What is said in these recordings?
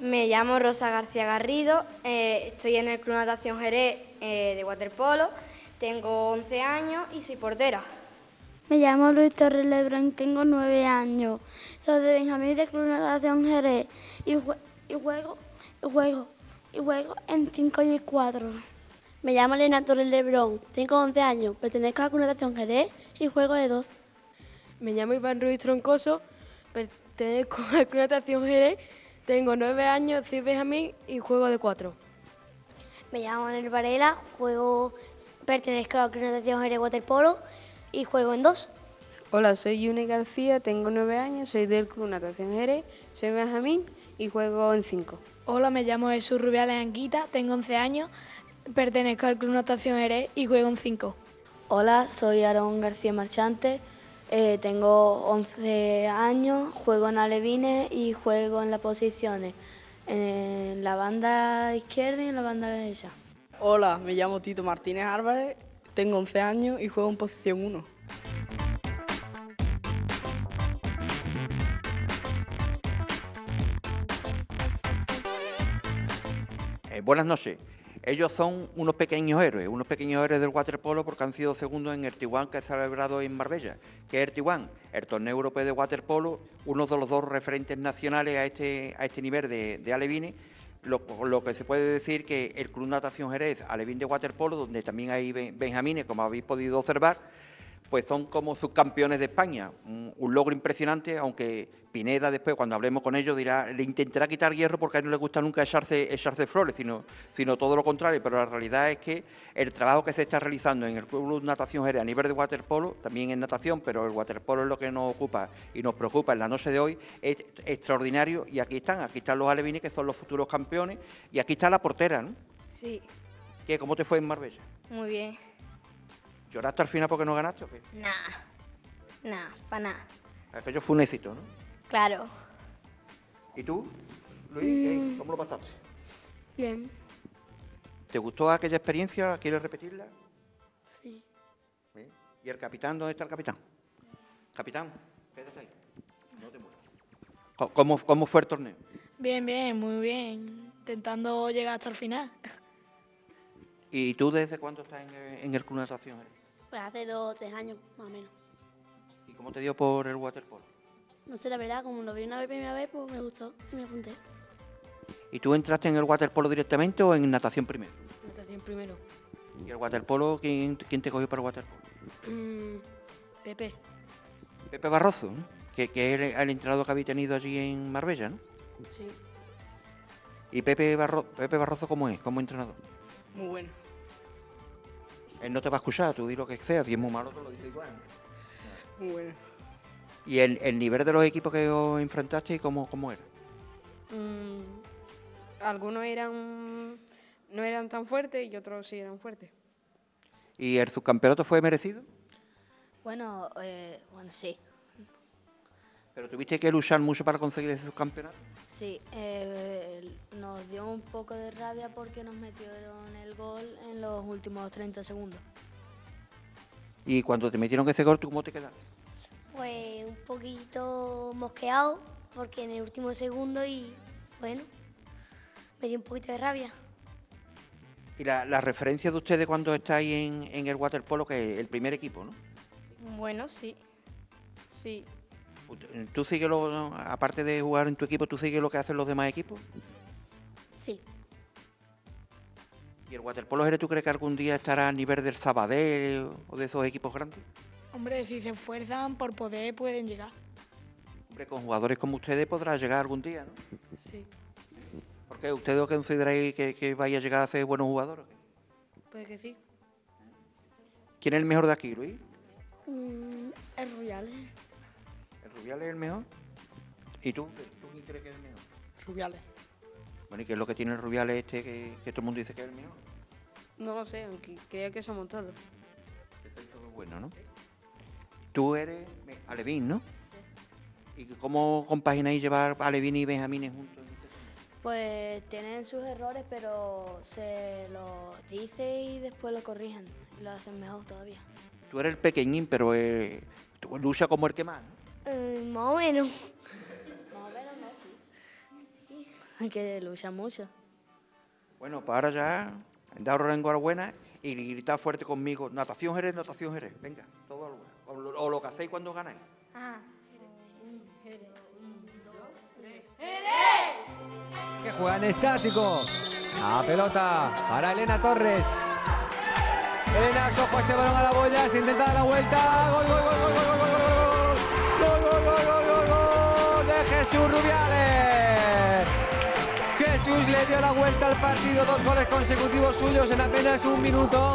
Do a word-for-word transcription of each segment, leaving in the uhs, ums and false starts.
Me llamo Rosa García Garrido, eh, estoy en el Club Natación Jerez eh, de waterpolo, tengo once años y soy portera. Me llamo Luis Torres Lebrón, tengo nueve años, soy de Benjamín del Club Natación Jerez y, jue y, juego, y, juego, y juego en cinco y cuatro. Me llamo Elena Torres Lebrón, tengo once años, pertenezco al Club Natación Jerez y juego de dos. Me llamo Iván Ruiz Troncoso, pertenezco al Club Natación Jerez, tengo nueve años, soy Benjamín y juego de cuatro. Me llamo Anel Varela, juego, pertenezco al Club Natación Jerez Waterpolo y juego en dos. Hola, soy Yune García, tengo nueve años, soy del Club Natación Jerez, soy Benjamín y juego en cinco. Hola, me llamo Jesús Rubiales Anguita, tengo once años, pertenezco al Club Natación Jerez y juego en cinco. Hola, soy Aarón García Marchante, eh, tengo once años, juego en alevines y juego en las posiciones, en la banda izquierda y en la banda derecha. Hola, me llamo Tito Martínez Álvarez, tengo once años y juego en posición uno. Eh, buenas noches. Ellos son unos pequeños héroes, unos pequeños héroes del waterpolo porque han sido segundos en el T uno que ha celebrado en Marbella. ¿Qué es el T uno? El torneo europeo de waterpolo, uno de los dos referentes nacionales a este, a este nivel de, de alevines. Lo, lo que se puede decir que el Club Natación Jerez, alevín de waterpolo, donde también hay benjamines, como habéis podido observar, pues son como subcampeones de España. Un, un logro impresionante, aunque Pineda después, cuando hablemos con ellos, dirá, le intentará quitar hierro porque a él no le gusta nunca echarse, echarse flores, sino, sino todo lo contrario. Pero la realidad es que el trabajo que se está realizando en el Club Natación Jerez a nivel de waterpolo, también en natación, pero el waterpolo es lo que nos ocupa y nos preocupa en la noche de hoy, es extraordinario. Y aquí están, aquí están los alevines que son los futuros campeones, y aquí está la portera, ¿no? Sí. ¿Qué, ¿Cómo te fue en Marbella? Muy bien. ¿Lloraste al final porque no ganaste o qué? Nada, nada, para nada. Aquello fue un éxito, ¿no? Claro. ¿Y tú, Luis? Mm. ¿Cómo lo pasaste? Bien. ¿Te gustó aquella experiencia? ¿Quieres repetirla? Sí. ¿Bien? ¿Y el capitán? ¿Dónde está el capitán? Capitán, quédate ahí. No te muevas. ¿Cómo, ¿Cómo fue el torneo? Bien, bien, muy bien. Intentando llegar hasta el final. ¿Y tú desde cuándo estás en el, en el Club Natación? Pues hace dos o tres años, más o menos. ¿Y cómo te dio por el waterpolo? No sé, la verdad, como lo vi una vez, primera vez, pues me gustó y me apunté. ¿Y tú entraste en el waterpolo directamente o en natación primero? Natación primero. ¿Y el waterpolo, quién, quién te cogió para el waterpolo? Mm, Pepe. Pepe Barroso, ¿no? Que, que es el, el entrenador que habéis tenido allí en Marbella, ¿no? Sí. ¿Y Pepe, Barro, Pepe Barroso cómo es, como entrenador? Muy bueno. Él no te va a escuchar, tú di lo que sea, si es muy malo te lo dice igual. Muy bueno. ¿Y el, el nivel de los equipos que os enfrentaste, cómo, cómo era? Mm, algunos eran no eran tan fuertes y otros sí eran fuertes. ¿Y el subcampeonato fue merecido? Bueno, eh, bueno, sí. ¿Pero tuviste que luchar mucho para conseguir ese subcampeonato? Sí, eh, nos dio un poco de rabia porque nos metieron el gol en los últimos treinta segundos. ¿Y cuando te metieron ese gol, tú cómo te quedaste? Pues un poquito mosqueado porque en el último segundo y bueno, me dio un poquito de rabia. ¿Y la, la referencia de ustedes cuando estáis en, en el waterpolo, que es el primer equipo, ¿no? Bueno, sí. Sí. ¿Tú sigues lo, aparte de jugar en tu equipo, tú sigues lo que hacen los demás equipos? Sí. ¿Y el waterpolo Jerez tú crees que algún día estará a nivel del Sabadell o de esos equipos grandes? Hombre, si se esfuerzan por poder, pueden llegar. Hombre, con jugadores como ustedes podrá llegar algún día, ¿no? Sí. ¿Por qué? ¿Ustedes consideráis que, que vaya a llegar a ser buenos jugadores? Puede que sí. ¿Quién es el mejor de aquí, Luis? Mm, el Rubiales. ¿El Rubiales es el mejor? ¿Y tú? ¿Tú quién crees que es el mejor? Rubiales. Bueno, ¿y qué es lo que tiene el Rubiales este que, que todo el mundo dice que es el mejor? No lo sé, aunque creo que somos todos. Que sois todos buenos, ¿no? Tú eres alevín, ¿no? Sí. ¿Y cómo compagináis llevar alevín y benjamines juntos? Pues tienen sus errores, pero se los dice y después lo corrigen y lo hacen mejor todavía. Tú eres el pequeñín, pero eh, tú luchas como el que más, ¿no? Eh, más o menos. Más o menos no, sí. Hay que luchar mucho. Bueno, pues ahora ya, daros la enhorabuena y gritar fuerte conmigo, natación Jerez, natación Jerez. Venga, todo lo, o, lo, o lo que hacéis cuando ganáis. Ah. Que juegan estático. La pelota para Elena Torres. Elena, cojo ese balón a la boya, se intenta dar la vuelta. Gol, gol, gol, gol, gol, gol, gol, gol, gol, gol, gol, gol, gol de Jesús Rubiales. Jesús le dio la vuelta al partido, dos goles consecutivos suyos en apenas un minuto.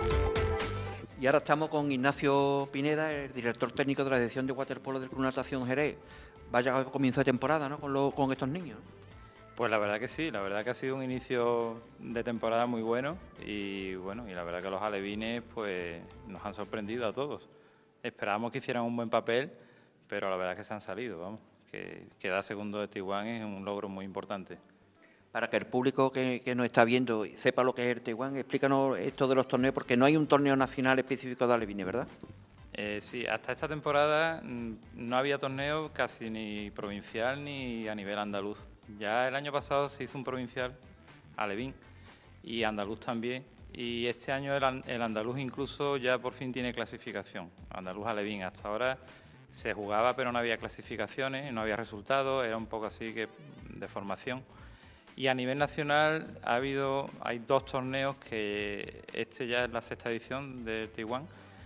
Y ahora estamos con Ignacio Pineda, el director técnico de la sección de waterpolo del Club Natación Jerez. Vaya comienzo de temporada, ¿no?, con, lo, con estos niños. Pues la verdad que sí, la verdad que ha sido un inicio de temporada muy bueno y bueno, y la verdad que los alevines pues nos han sorprendido a todos. Esperábamos que hicieran un buen papel, pero la verdad que se han salido, vamos, que quedar segundo de Taiwán es un logro muy importante. Para que el público que, que nos está viendo sepa lo que es el Taiwán, explícanos esto de los torneos, porque no hay un torneo nacional específico de alevines, ¿verdad? Eh, sí, hasta esta temporada mmm, no había torneo casi ni provincial ni a nivel andaluz. Ya el año pasado se hizo un provincial, alevín, y andaluz también, y este año el, el andaluz incluso ya por fin tiene clasificación, andaluz alevín. Hasta ahora se jugaba pero no había clasificaciones, no había resultados, era un poco así que de formación. Y a nivel nacional ha habido, hay dos torneos que este ya es la sexta edición de Taiwán.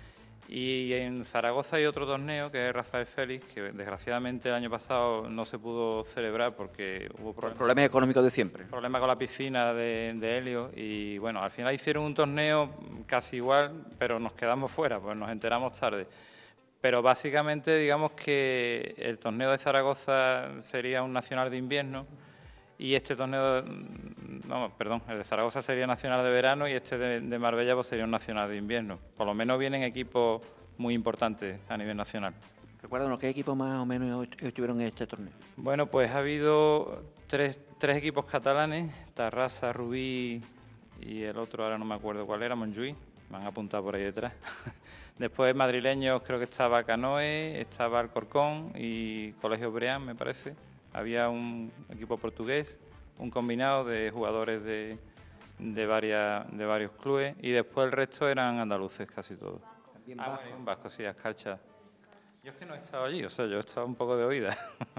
Y en Zaragoza hay otro torneo que es Rafael Félix, que desgraciadamente el año pasado no se pudo celebrar porque hubo problemas, problemas económicos de siempre. Problemas con la piscina de, de Helio y bueno, al final hicieron un torneo casi igual, pero nos quedamos fuera, pues nos enteramos tarde. Pero básicamente digamos que el torneo de Zaragoza sería un nacional de invierno y este torneo, no, perdón, el de Zaragoza sería nacional de verano y este de, de Marbella pues sería un nacional de invierno. Por lo menos vienen equipos muy importantes a nivel nacional. Recuérdanos, ¿qué equipos más o menos estuvieron en este torneo? Bueno, pues ha habido tres, tres equipos catalanes, Tarrasa, Rubí y el otro, ahora no me acuerdo cuál era, Montjuïc, me han apuntado por ahí detrás. Después madrileños, creo que estaba Canoe, estaba Alcorcón y Colegio Breán, me parece. Había un equipo portugués, un combinado de jugadores de, de, varias, de varios clubes y después el resto eran andaluces casi todos. También ah, vasco. bueno, un vasco, sí, Ascarcha. Yo es que no he estado allí, o sea, yo he estado un poco de oída.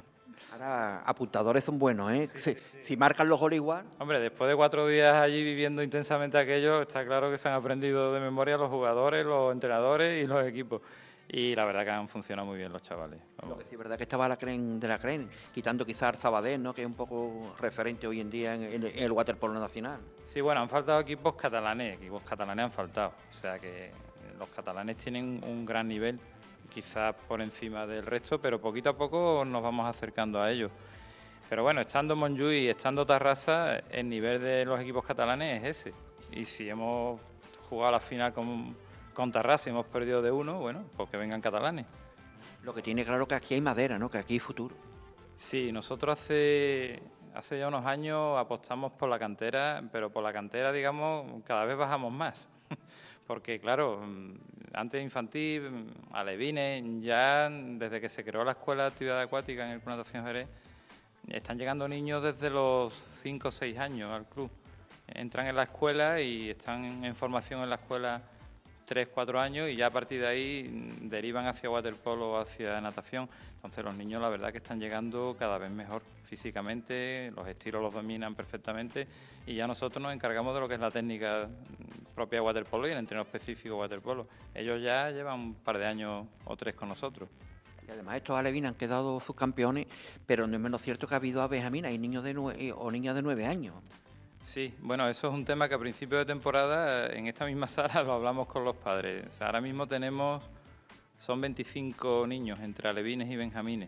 Ahora, apuntadores son buenos, ¿eh? Sí, si, sí, sí. si marcan los goles igual. Hombre, después de cuatro días allí viviendo intensamente aquello, está claro que se han aprendido de memoria los jugadores, los entrenadores y los equipos. Y la verdad que han funcionado muy bien los chavales. Vamos. Lo que sí es verdad que estaba la Cren de la Cren, quitando quizás Arzabadell, ¿no?, que es un poco referente hoy en día en, en, en el waterpolo nacional. Sí, bueno, han faltado equipos catalanes, equipos catalanes han faltado. O sea que los catalanes tienen un gran nivel, quizás por encima del resto, pero poquito a poco nos vamos acercando a ellos. Pero bueno, estando Montjuïc y estando Tarrasa, el nivel de los equipos catalanes es ese. Y si hemos jugado la final con... con Tarrasa y hemos perdido de uno, bueno, pues que vengan catalanes. Lo que tiene claro que aquí hay madera, ¿no?, que aquí hay futuro. Sí, nosotros hace, hace ya unos años apostamos por la cantera, pero por la cantera, digamos, cada vez bajamos más. Porque, claro, antes infantil, alevines, ya desde que se creó la Escuela de Actividad Acuática en el Club Natación Jerez, están llegando niños desde los cinco o seis años al club. Entran en la escuela y están en formación en la escuela tres, cuatro años y ya a partir de ahí derivan hacia waterpolo o hacia natación. Entonces los niños la verdad que están llegando cada vez mejor físicamente, los estilos los dominan perfectamente y ya nosotros nos encargamos de lo que es la técnica propia de waterpolo y el entreno específico de waterpolo. Ellos ya llevan un par de años o tres con nosotros. Y además estos alevines han quedado subcampeones, pero no es menos cierto que ha habido a Benjamín, hay niños de nueve, o niñas de nueve años. Sí, bueno, eso es un tema que a principio de temporada en esta misma sala lo hablamos con los padres. O sea, ahora mismo tenemos, son veinticinco niños entre alevines y benjamines.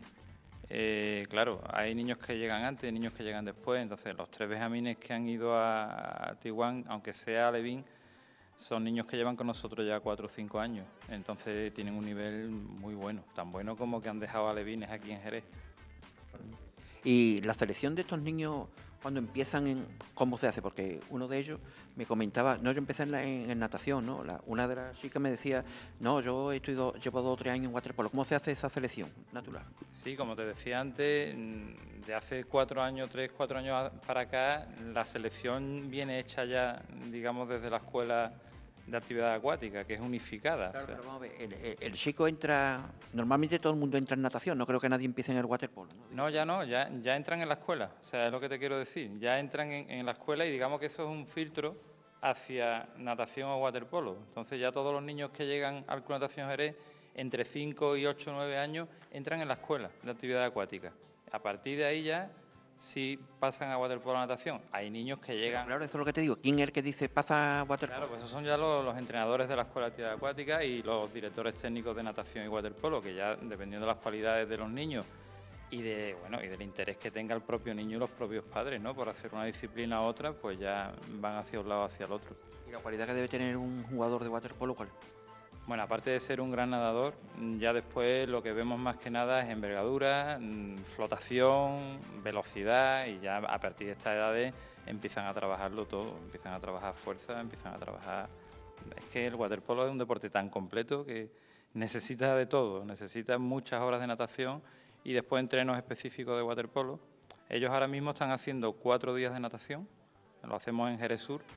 Eh, claro, hay niños que llegan antes y niños que llegan después, entonces los tres benjamines que han ido a, a Taiwán, aunque sea alevín, son niños que llevan con nosotros ya cuatro o cinco años, entonces tienen un nivel muy bueno, tan bueno como que han dejado alevines aquí en Jerez. Y la selección de estos niños cuando empiezan, en, ¿cómo se hace? Porque uno de ellos me comentaba, no, yo empecé en, la, en, en natación, ¿no? La, una de las chicas me decía, no, yo estoy do, llevo dos o tres años en waterpolo. ¿Cómo se hace esa selección natural? Sí, como te decía antes, de hace cuatro años, tres, cuatro años para acá, la selección viene hecha ya, digamos, desde la escuela de actividad acuática, que es unificada. Claro, o sea. pero vamos a ver, el, el, el chico entra, normalmente todo el mundo entra en natación, no creo que nadie empiece en el waterpolo, ¿no? No, ya no, ya, ya entran en la escuela, o sea, es lo que te quiero decir, ya entran en, en la escuela y digamos que eso es un filtro hacia natación o waterpolo. Entonces ya todos los niños que llegan al Club Natación Jerez, entre cinco y ocho, nueve años, entran en la escuela de actividad acuática. A partir de ahí ya sí pasan a waterpolo o natación. Hay niños que llegan... Claro, eso es lo que te digo. ¿Quién es el que dice pasa a waterpolo? Claro, pues esos son ya los, los entrenadores de la Escuela de Actividad Acuática y los directores técnicos de natación y waterpolo, que ya, dependiendo de las cualidades de los niños y de bueno y del interés que tenga el propio niño y los propios padres, ¿no? Por hacer una disciplina u otra, pues ya van hacia un lado o hacia el otro. ¿Y la cualidad que debe tener un jugador de waterpolo cuál? Bueno, aparte de ser un gran nadador, ya después lo que vemos más que nada es envergadura, flotación, velocidad, y ya a partir de estas edades empiezan a trabajarlo todo, empiezan a trabajar fuerza, empiezan a trabajar... Es que el waterpolo es un deporte tan completo que necesita de todo, necesita muchas horas de natación y después entrenos específicos de waterpolo. Ellos ahora mismo están haciendo cuatro días de natación, lo hacemos en Jerez Sur,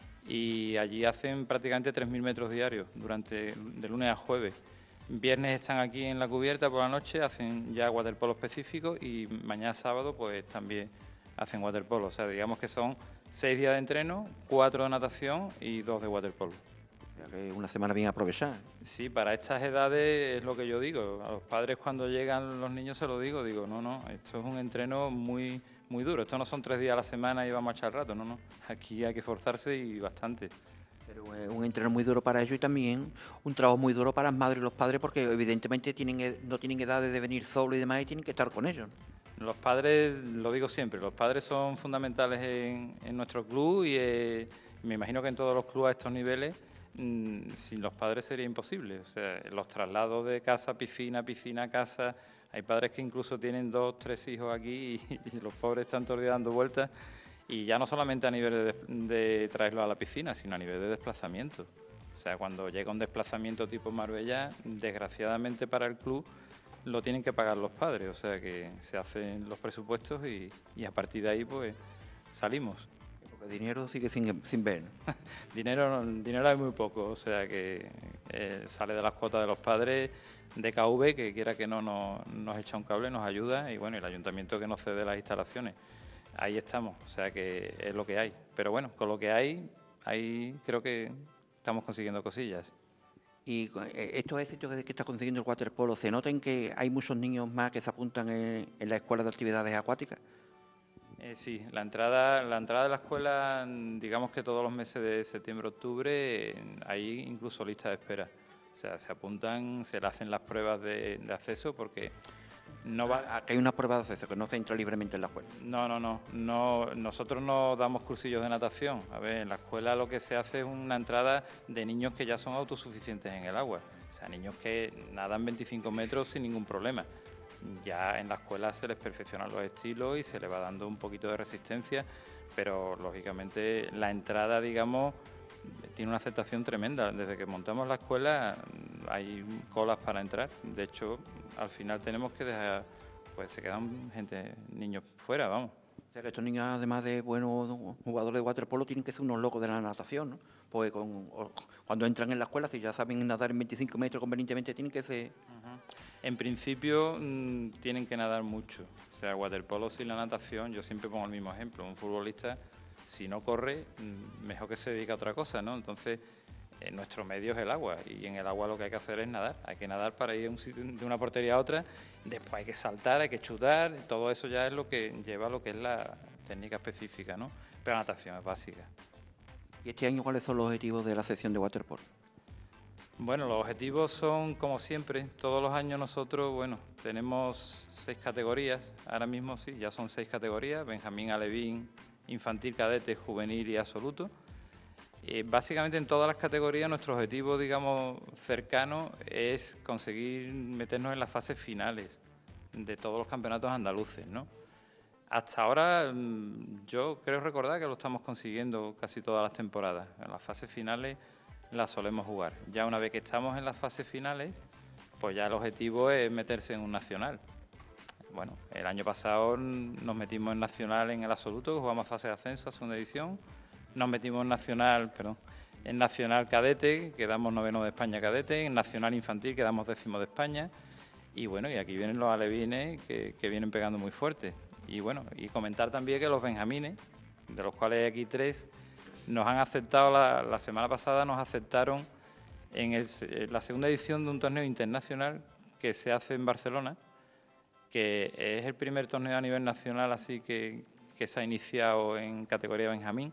y allí hacen prácticamente tres mil metros diarios durante de lunes a jueves. Viernes están aquí en la cubierta por la noche, hacen ya waterpolo específico y mañana sábado pues también hacen waterpolo. O sea, digamos que son seis días de entreno, cuatro de natación y dos de waterpolo. O sea, que una semana bien aprovechada. Sí, para estas edades es lo que yo digo. A los padres cuando llegan los niños se lo digo, digo, no, no, esto es un entreno muy... muy duro. Esto no son tres días a la semana y vamos a echar rato, no, no. Aquí hay que esforzarse y bastante. Pero es un entreno muy duro para ellos y también un trabajo muy duro para las madres y los padres porque evidentemente tienen, no tienen edades de venir solo y demás y tienen que estar con ellos. Los padres, lo digo siempre, los padres son fundamentales en, en nuestro club y eh, me imagino que en todos los clubes a estos niveles mmm, sin los padres sería imposible. O sea, los traslados de casa, piscina, piscina, casa... Hay padres que incluso tienen dos, tres hijos aquí y, y los pobres están todos días dando vueltas y ya no solamente a nivel de, de traerlos a la piscina, sino a nivel de desplazamiento. O sea, cuando llega un desplazamiento tipo Marbella, desgraciadamente para el club lo tienen que pagar los padres. O sea, que se hacen los presupuestos y, y a partir de ahí pues salimos. Porque dinero sigue sin, sin ver, ¿no? dinero, dinero hay muy poco, o sea que eh, sale de las cuotas de los padres de K V, que quiera que no nos, nos echa un cable, nos ayuda, y bueno, el ayuntamiento que nos cede las instalaciones. Ahí estamos, o sea que es lo que hay. Pero bueno, con lo que hay, ahí creo que estamos consiguiendo cosillas. Y estos éxitos que está consiguiendo el waterpolo, ¿se nota en que hay muchos niños más que se apuntan en, en la escuela de actividades acuáticas? Eh, sí, la entrada, la entrada de la escuela, digamos que todos los meses de septiembre, octubre, hay incluso lista de espera. O sea, se apuntan, se le hacen las pruebas de, de acceso porque no va... Aquí hay una prueba de acceso que no se entra libremente en la escuela. No, no, no, no. Nosotros no damos cursillos de natación. A ver, en la escuela lo que se hace es una entrada de niños que ya son autosuficientes en el agua. O sea, niños que nadan veinticinco metros sin ningún problema. Ya en la escuela se les perfeccionan los estilos y se les va dando un poquito de resistencia, pero lógicamente la entrada, digamos, tiene una aceptación tremenda. Desde que montamos la escuela hay colas para entrar. De hecho, al final tenemos que dejar, pues se quedan gente, niños fuera, vamos. O sea que estos niños, además de buenos jugadores de waterpolo, tienen que ser unos locos de la natación, ¿no? Porque con, cuando entran en la escuela, si ya saben nadar en veinticinco metros convenientemente, tienen que ser... Uh-huh. En principio, mmm, tienen que nadar mucho. O sea, waterpolo sin la natación, yo siempre pongo el mismo ejemplo. Un futbolista, si no corre, mejor que se dedique a otra cosa, ¿no? Entonces, eh, nuestro medio es el agua, y en el agua lo que hay que hacer es nadar. Hay que nadar para ir a un sitio, de una portería a otra, después hay que saltar, hay que chutar, todo eso ya es lo que lleva a lo que es la técnica específica, ¿no? Pero la natación es básica. ¿Y este año cuáles son los objetivos de la sección de waterpolo? Bueno, los objetivos son, como siempre, todos los años nosotros, bueno, tenemos seis categorías, ahora mismo sí, ya son seis categorías, Benjamín, Alevín, Infantil, Cadete, Juvenil y Absoluto. Eh, básicamente en todas las categorías nuestro objetivo, digamos, cercano es conseguir meternos en las fases finales de todos los campeonatos andaluces, ¿no? Hasta ahora mm, yo creo recordar que lo estamos consiguiendo casi todas las temporadas. En las fases finales las solemos jugar. Ya una vez que estamos en las fases finales, pues ya el objetivo es meterse en un nacional. Bueno, el año pasado nos metimos en nacional en el absoluto, jugamos fase de ascenso a segunda edición. Nos metimos en nacional, perdón, en nacional cadete, quedamos noveno de España cadete, en nacional infantil quedamos décimo de España. Y bueno, y aquí vienen los alevines que, que vienen pegando muy fuerte. Y bueno, y comentar también que los benjamines, de los cuales hay aquí tres, nos han aceptado, la, la semana pasada nos aceptaron en, el, en la segunda edición de un torneo internacional que se hace en Barcelona, que es el primer torneo a nivel nacional así que, que se ha iniciado en categoría benjamín.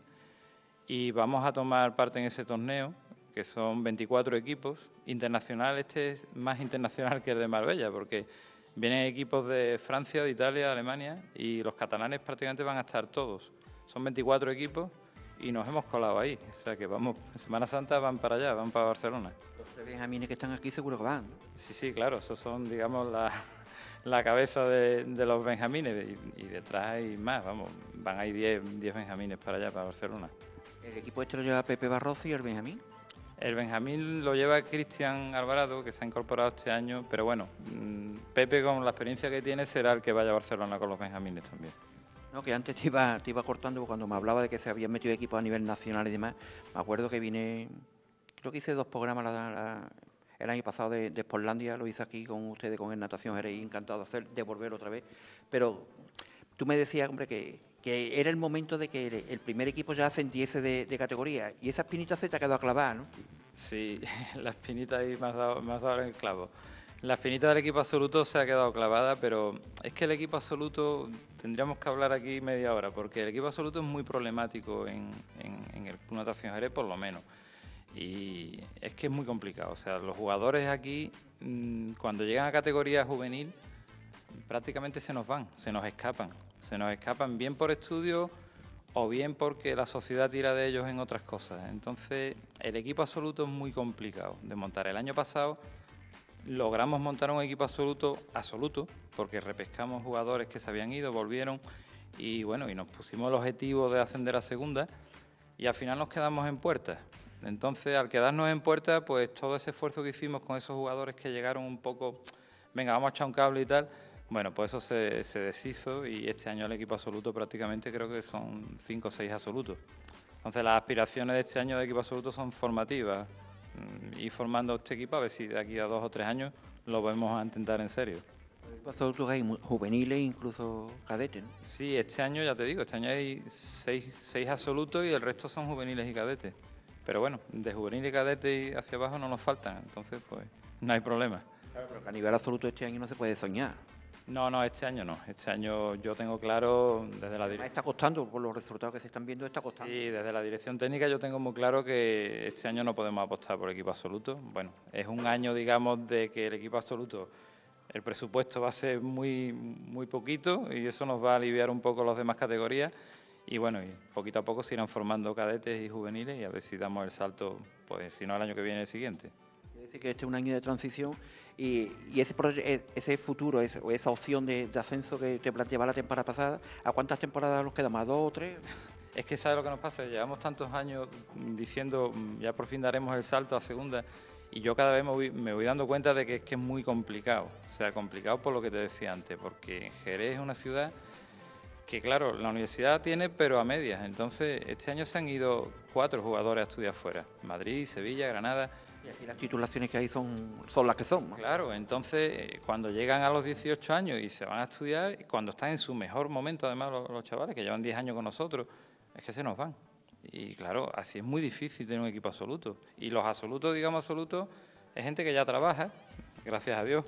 Y vamos a tomar parte en ese torneo, que son veinticuatro equipos. Internacional, este es más internacional que el de Marbella, porque vienen equipos de Francia, de Italia, de Alemania, y los catalanes prácticamente van a estar todos. Son veinticuatro equipos y nos hemos colado ahí. O sea que vamos, en Semana Santa van para allá, van para Barcelona. Los benjamines que están aquí seguro que van, ¿no? Sí, sí, claro, esos son, digamos, la, la cabeza de, de los benjamines, y, y detrás hay más, vamos, van ahí diez benjamines para allá, para Barcelona. ¿El equipo este lo lleva Pepe Barroso y el benjamín? El benjamín lo lleva Cristian Alvarado, que se ha incorporado este año, pero bueno, Pepe con la experiencia que tiene será el que vaya a Barcelona con los benjamines también. No, que antes te iba, te iba cortando cuando me hablaba de que se habían metido equipos a nivel nacional y demás. Me acuerdo que vine, creo que hice dos programas la, la, el año pasado de, de Sportlandia, lo hice aquí con ustedes, con el Natación Jerez, encantado de hacer, de volver otra vez. Pero tú me decías, hombre, que, que era el momento de que el, el primer equipo ya ascendiese de, de categoría, y esa espinita se te ha quedado clavada, ¿no? Sí, la espinita ahí me has dado, me has dado en el clavo. La espinita del equipo absoluto se ha quedado clavada, pero es que el equipo absoluto, tendríamos que hablar aquí media hora, porque el equipo absoluto es muy problemático en, en, en el Club Natación Jerez, por lo menos. Y es que es muy complicado. O sea, los jugadores aquí, cuando llegan a categoría juvenil, prácticamente se nos van, se nos escapan. Se nos escapan bien por estudio o bien porque la sociedad tira de ellos en otras cosas. Entonces, el equipo absoluto es muy complicado de montar. El año pasado logramos montar un equipo absoluto, absoluto, porque repescamos jugadores que se habían ido, volvieron, y bueno, y nos pusimos el objetivo de ascender a segunda, y al final nos quedamos en puertas. Entonces, al quedarnos en puertas, pues todo ese esfuerzo que hicimos con esos jugadores que llegaron un poco, venga, vamos a echar un cable y tal, bueno, pues eso se, se deshizo, y este año el equipo absoluto prácticamente creo que son cinco o seis absolutos. Entonces, las aspiraciones de este año de equipo absoluto son formativas, y formando este equipo a ver si de aquí a dos o tres años lo vamos a intentar en serio. El equipo absoluto hay juveniles, incluso cadetes, ¿no? Sí, este año ya te digo, este año hay seis, seis absolutos y el resto son juveniles y cadetes. Pero bueno, de juvenil y cadete y hacia abajo no nos faltan, entonces pues no hay problema. Claro, pero que a nivel absoluto este año no se puede soñar. No, no, este año no. Este año yo tengo claro desde la dirección. Está costando, por los resultados que se están viendo, está costando. Sí, desde la dirección técnica yo tengo muy claro que este año no podemos apostar por el equipo absoluto. Bueno, es un año, digamos, de que el equipo absoluto, el presupuesto va a ser muy, muy poquito, y eso nos va a aliviar un poco las demás categorías. Y bueno, y poquito a poco se irán formando cadetes y juveniles, y a ver si damos el salto, pues si no el año que viene, el siguiente. Quiere decir que este es un año de transición. Y, y ese, ese futuro, ese, o esa opción de, de ascenso que te planteaba la temporada pasada, ¿a cuántas temporadas nos queda? ¿Más dos o tres? Es que ¿sabes lo que nos pasa? Llevamos tantos años diciendo ya por fin daremos el salto a segunda, y yo cada vez me voy, me voy dando cuenta de que es que es muy complicado. O sea, complicado por lo que te decía antes, porque Jerez es una ciudad que, claro, la universidad tiene, pero a medias. Entonces, este año se han ido cuatro jugadores a estudiar fuera: Madrid, Sevilla, Granada. Y aquí las titulaciones que hay son, son las que son, ¿no? Claro, entonces eh, cuando llegan a los dieciocho años y se van a estudiar, cuando están en su mejor momento, además los, los chavales que llevan diez años con nosotros, es que se nos van. Y claro, así es muy difícil tener un equipo absoluto. Y los absolutos, digamos absolutos, es gente que ya trabaja, gracias a Dios.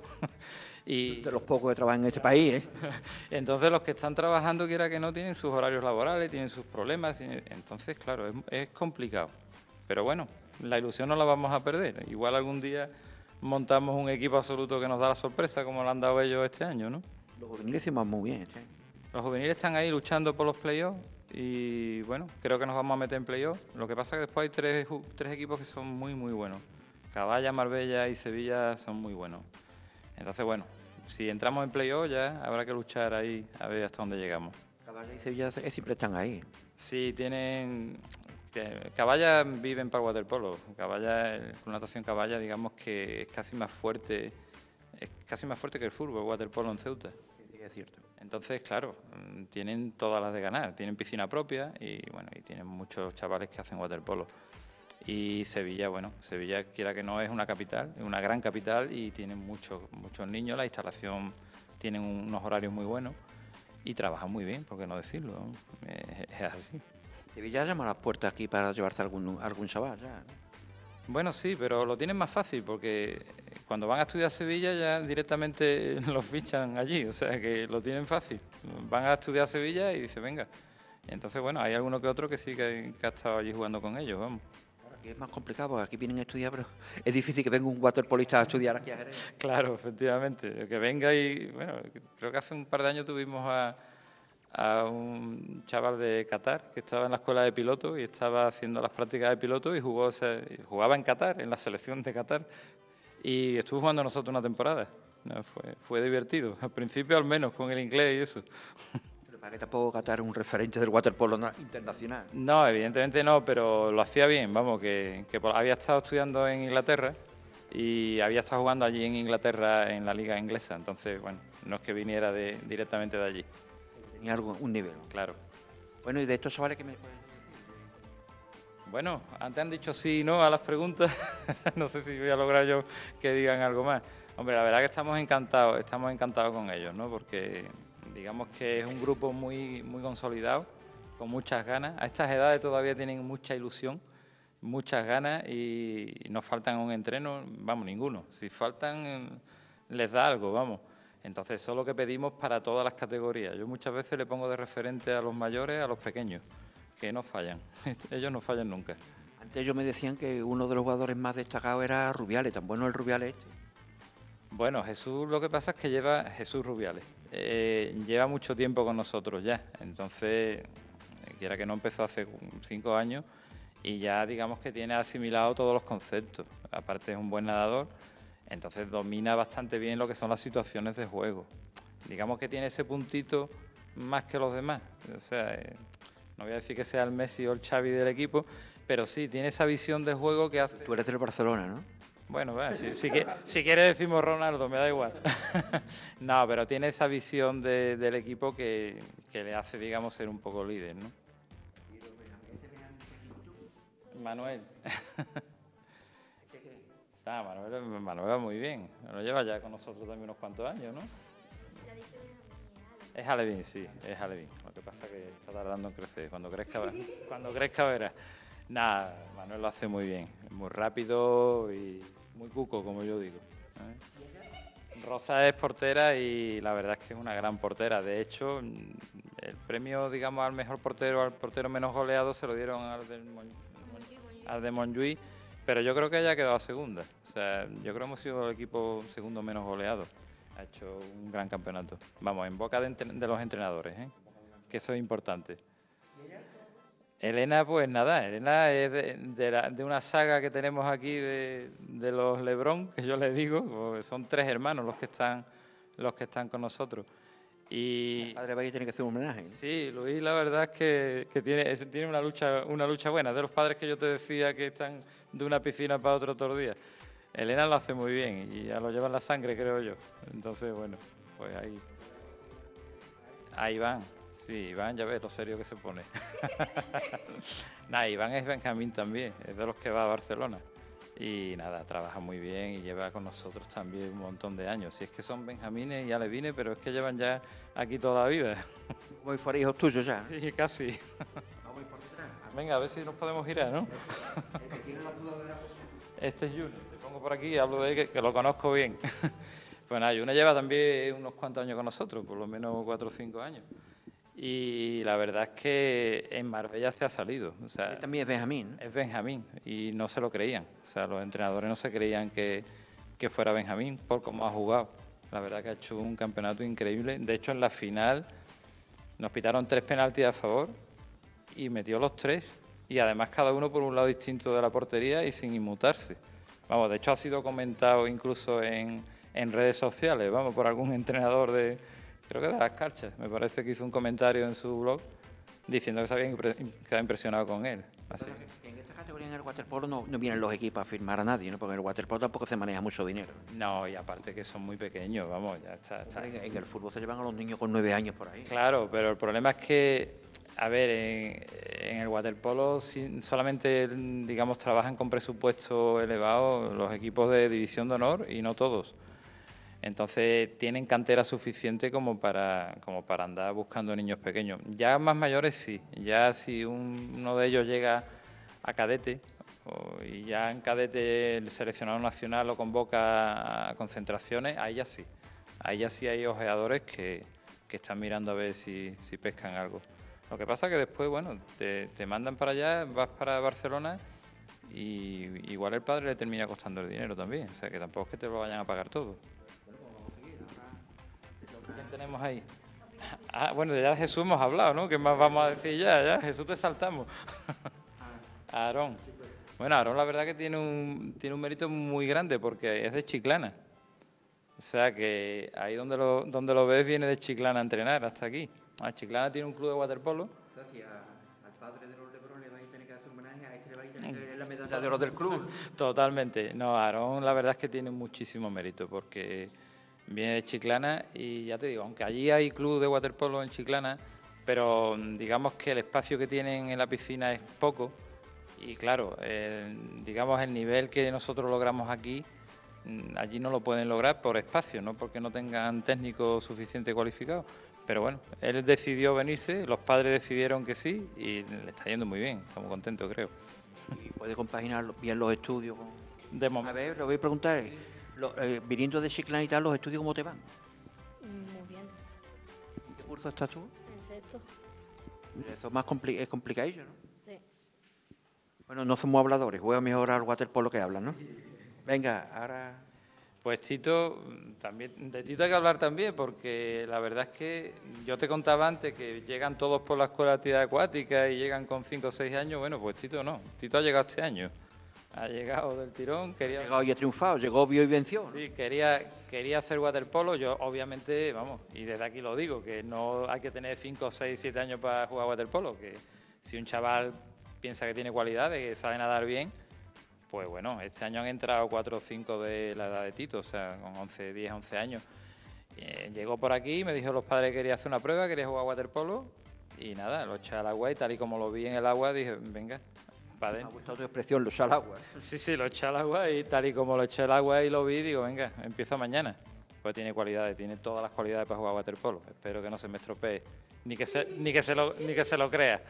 Y de los pocos que trabajan en este país, ¿eh? Entonces los que están trabajando, quiera que no, tienen sus horarios laborales, tienen sus problemas. Entonces, claro, es, es complicado. Pero bueno, la ilusión no la vamos a perder. Igual algún día montamos un equipo absoluto que nos da la sorpresa, como lo han dado ellos este año, ¿no? Los juveniles se van muy bien este año. Los juveniles están ahí luchando por los playoffs y, bueno, creo que nos vamos a meter en playoffs. Lo que pasa es que después hay tres, tres equipos que son muy, muy buenos. Caballa, Marbella y Sevilla son muy buenos. Entonces, bueno, si entramos en playoffs ya habrá que luchar ahí a ver hasta dónde llegamos. Caballa y Sevilla eh, siempre están ahí. Sí, tienen... que- Caballa viven para el waterpolo. Caballa, el Club Natación Caballa, digamos que es casi más fuerte, es casi más fuerte que el fútbol, el waterpolo en Ceuta. Sí, es cierto. Entonces, claro, mm, tienen todas las de ganar. Tienen piscina propia y, bueno, y tienen muchos chavales que hacen waterpolo. Y Sevilla, bueno, Sevilla, quiera que no, es una capital, es una gran capital y tienen muchos, muchos niños. La instalación tienen unos horarios muy buenos y trabajan muy bien, por qué no decirlo, ¿no? Es, es así. Sevilla llama a las puertas aquí para llevarse algún, algún chaval, ya. Bueno, sí, pero lo tienen más fácil porque cuando van a estudiar a Sevilla ya directamente los fichan allí, o sea que lo tienen fácil. Van a estudiar a Sevilla y dicen, venga. Entonces, bueno, hay alguno que otro que sí que, que ha estado allí jugando con ellos, vamos. Aquí es más complicado, porque aquí vienen a estudiar, pero es difícil que venga un waterpolista a estudiar aquí a Jerez. Claro, efectivamente. Que venga y, bueno, creo que hace un par de años tuvimos a, a un chaval de Qatar que estaba en la escuela de pilotos y estaba haciendo las prácticas de piloto y jugó, o sea, jugaba en Qatar, en la selección de Qatar. Y estuvo jugando nosotros una temporada. No, fue, fue divertido, al principio al menos, con el inglés y eso. Pero para que tampoco Qatar es un referente del waterpolo na- internacional. No, evidentemente no, pero lo hacía bien, vamos, que, que por- había estado estudiando en Inglaterra y había estado jugando allí en Inglaterra en la liga inglesa, entonces, bueno, no es que viniera de, directamente de allí. Tenía algo, un nivel. Claro. Bueno, y de estos chavales que me pueden decir. Bueno, antes han dicho sí y no a las preguntas, no sé si voy a lograr yo que digan algo más. Hombre, la verdad que estamos encantados, estamos encantados con ellos, ¿no? Porque digamos que es un grupo muy, muy consolidado, con muchas ganas. A estas edades todavía tienen mucha ilusión, muchas ganas y nos faltan un entreno, vamos, ninguno. Si faltan, les da algo, vamos. Entonces, eso es lo que pedimos para todas las categorías. Yo muchas veces le pongo de referente a los mayores, a los pequeños, que no fallan. Ellos no fallan nunca. Antes ellos me decían que uno de los jugadores más destacados era Rubiales, tan bueno el Rubiales este. Bueno, Jesús, lo que pasa es que lleva, Jesús Rubiales, eh, lleva mucho tiempo con nosotros ya, entonces, quiera que no, empezó hace cinco años y ya digamos que tiene asimilado todos los conceptos, aparte es un buen nadador, entonces domina bastante bien lo que son las situaciones de juego, digamos que tiene ese puntito más que los demás, o sea, eh, no voy a decir que sea el Messi o el Xavi del equipo, pero sí, tiene esa visión de juego que hace... Tú eres del Barcelona, ¿no? Bueno, va, si, si, que- si quiere decimos Ronaldo, me da igual. No, pero tiene esa visión de- del equipo que, que le hace, digamos, ser un poco líder, ¿no? Manuel. Está, Manuel, Manuel va muy bien. Lo lleva ya con nosotros también unos cuantos años, ¿no? Es Alevín, sí, es Alevín. Lo que pasa es que está tardando en crecer. Cuando crezca, cuando crezca verás. Nada, Manuel lo hace muy bien. Es muy rápido y muy cuco, como yo digo. ¿eh? Rosa es portera y la verdad es que es una gran portera. De hecho, el premio, digamos, al mejor portero, al portero menos goleado, se lo dieron al, del Mon- al de Montjuïc, pero yo creo que ella ha quedado segunda. O sea, yo creo que hemos sido el equipo segundo menos goleado. Ha hecho un gran campeonato. Vamos, en boca de, entre- de los entrenadores, ¿eh? Que eso es importante. Elena, pues nada, Elena es de, de la- de una saga que tenemos aquí de, de los Lebrón, que yo les digo, porque son tres hermanos los que están, los que están con nosotros. Y El padre Valle tiene que hacer un homenaje, ¿no? sí, Luis, la verdad es que, que tiene, es- tiene una lucha, una lucha buena. De los padres que yo te decía que están de una piscina para otro otro día. Elena lo hace muy bien y ya lo lleva en la sangre, creo yo. Entonces, bueno, pues ahí. Ahí van. Sí, Iván, ya ves lo serio que se pone. Nada, Iván es Benjamín también, es de los que va a Barcelona. Y nada, trabaja muy bien y lleva con nosotros también un montón de años. Si es que son Benjamines y Alevines, pero es que llevan ya aquí toda la vida. Como si fuera hijos tuyos ya. Sí, casi. Vamos por detrás. Venga, a ver si nos podemos girar, ¿no? Este es Junior, te pongo por aquí y hablo de él, que, que lo conozco bien. Pues nada, Junior lleva también unos cuantos años con nosotros, por lo menos cuatro o cinco años. Y la verdad es que en Marbella se ha salido. O sea, Él también es Benjamín, ¿no? es Benjamín y no se lo creían. O sea, los entrenadores no se creían que, que fuera Benjamín por cómo ha jugado. La verdad que ha hecho un campeonato increíble. De hecho, en la final nos pitaron tres penaltis a favor y metió los tres. Y además cada uno por un lado distinto de la portería y sin inmutarse. Vamos, de hecho ha sido comentado incluso en, en redes sociales, vamos, por algún entrenador de, creo que de las Carchas. Me parece que hizo un comentario en su blog diciendo que se había impre- quedado impresionado con él. Así. En esta categoría, en el waterpolo, no, no vienen los equipos a firmar a nadie, ¿no? Porque en el waterpolo tampoco se maneja mucho dinero. No, y aparte que son muy pequeños, vamos, ya está. está. En, en el fútbol se llevan a los niños con nueve años por ahí. Claro, pero el problema es que, a ver, en, en el waterpolo si- solamente, digamos, trabajan con presupuesto elevado los equipos de división de honor y no todos. Entonces tienen cantera suficiente como para, como para andar buscando niños pequeños. Ya más mayores sí, ya si un- uno de ellos llega a cadete o- y ya en cadete el seleccionado nacional lo convoca a concentraciones, ahí ya sí. Ahí ya sí hay ojeadores que, que están mirando a ver si, si pescan algo. Lo que pasa que después, bueno, te, te mandan para allá, vas para Barcelona y igual el padre le termina costando el dinero también. O sea que tampoco es que te lo vayan a pagar todo. ¿Quién tenemos ahí? Ah, bueno, ya de Jesús hemos hablado, ¿no? ¿Qué más vamos a decir ya? Ya, Jesús te saltamos. A Aarón. Bueno, Aarón la verdad que tiene un, tiene un mérito muy grande porque es de Chiclana. O sea que ahí donde lo, donde lo ves viene de Chiclana a entrenar, hasta aquí. Ah, Chiclana tiene un club de waterpolo. Al padre de los Lebrón le vais a tener que hacer homenaje, a este le vais a tener que dar la medalla de oro del club. Totalmente. No, Aarón la verdad es que tiene muchísimo mérito porque viene de Chiclana y ya te digo, aunque allí hay club de waterpolo en Chiclana, pero digamos que el espacio que tienen en la piscina es poco y claro, el, digamos el nivel que nosotros logramos aquí, allí no lo pueden lograr por espacio, no porque no tengan técnicos suficiente cualificados. Pero bueno, él decidió venirse, los padres decidieron que sí y le está yendo muy bien, estamos contentos creo. Y puede compaginar bien los estudios con... De momento. A ver, lo voy a preguntar, lo, eh, viniendo de Chiclana y tal, ¿los estudios cómo te van? Muy bien. ¿En qué curso estás tú? En sexto. Eso es más compli es complicadillo, ¿no? Sí. Bueno, no somos habladores, juega mejor al waterpolo que hablan, ¿no? Venga, ahora... Pues Tito, también, de Tito hay que hablar también, porque la verdad es que yo te contaba antes que llegan todos por la escuela de actividad acuática y llegan con cinco o seis años, bueno, pues Tito no, Tito ha llegado este año, ha llegado del tirón, quería... Ha llegado y ha triunfado, llegó, vio y venció, ¿no? Sí, quería, quería hacer waterpolo, yo obviamente, vamos, y desde aquí lo digo, que no hay que tener cinco, seis, siete años para jugar waterpolo, que si un chaval piensa que tiene cualidades, que sabe nadar bien, pues bueno, este año han entrado cuatro o cinco de la edad de Tito, o sea, con once, diez, once años. Eh, llegó por aquí, me dijo los padres que quería hacer una prueba, quería jugar waterpolo, y nada, lo eché al agua y tal y como lo vi en el agua, dije, venga, para Me ha adentro. gustado tu expresión, lo echa al agua. Sí, sí, lo eché al agua y tal y como lo eché al agua y lo vi, digo, venga, empieza mañana. Pues tiene cualidades, tiene todas las cualidades para jugar waterpolo. Espero que no se me estropee, ni que se, ni que se, lo, ni que se lo crea.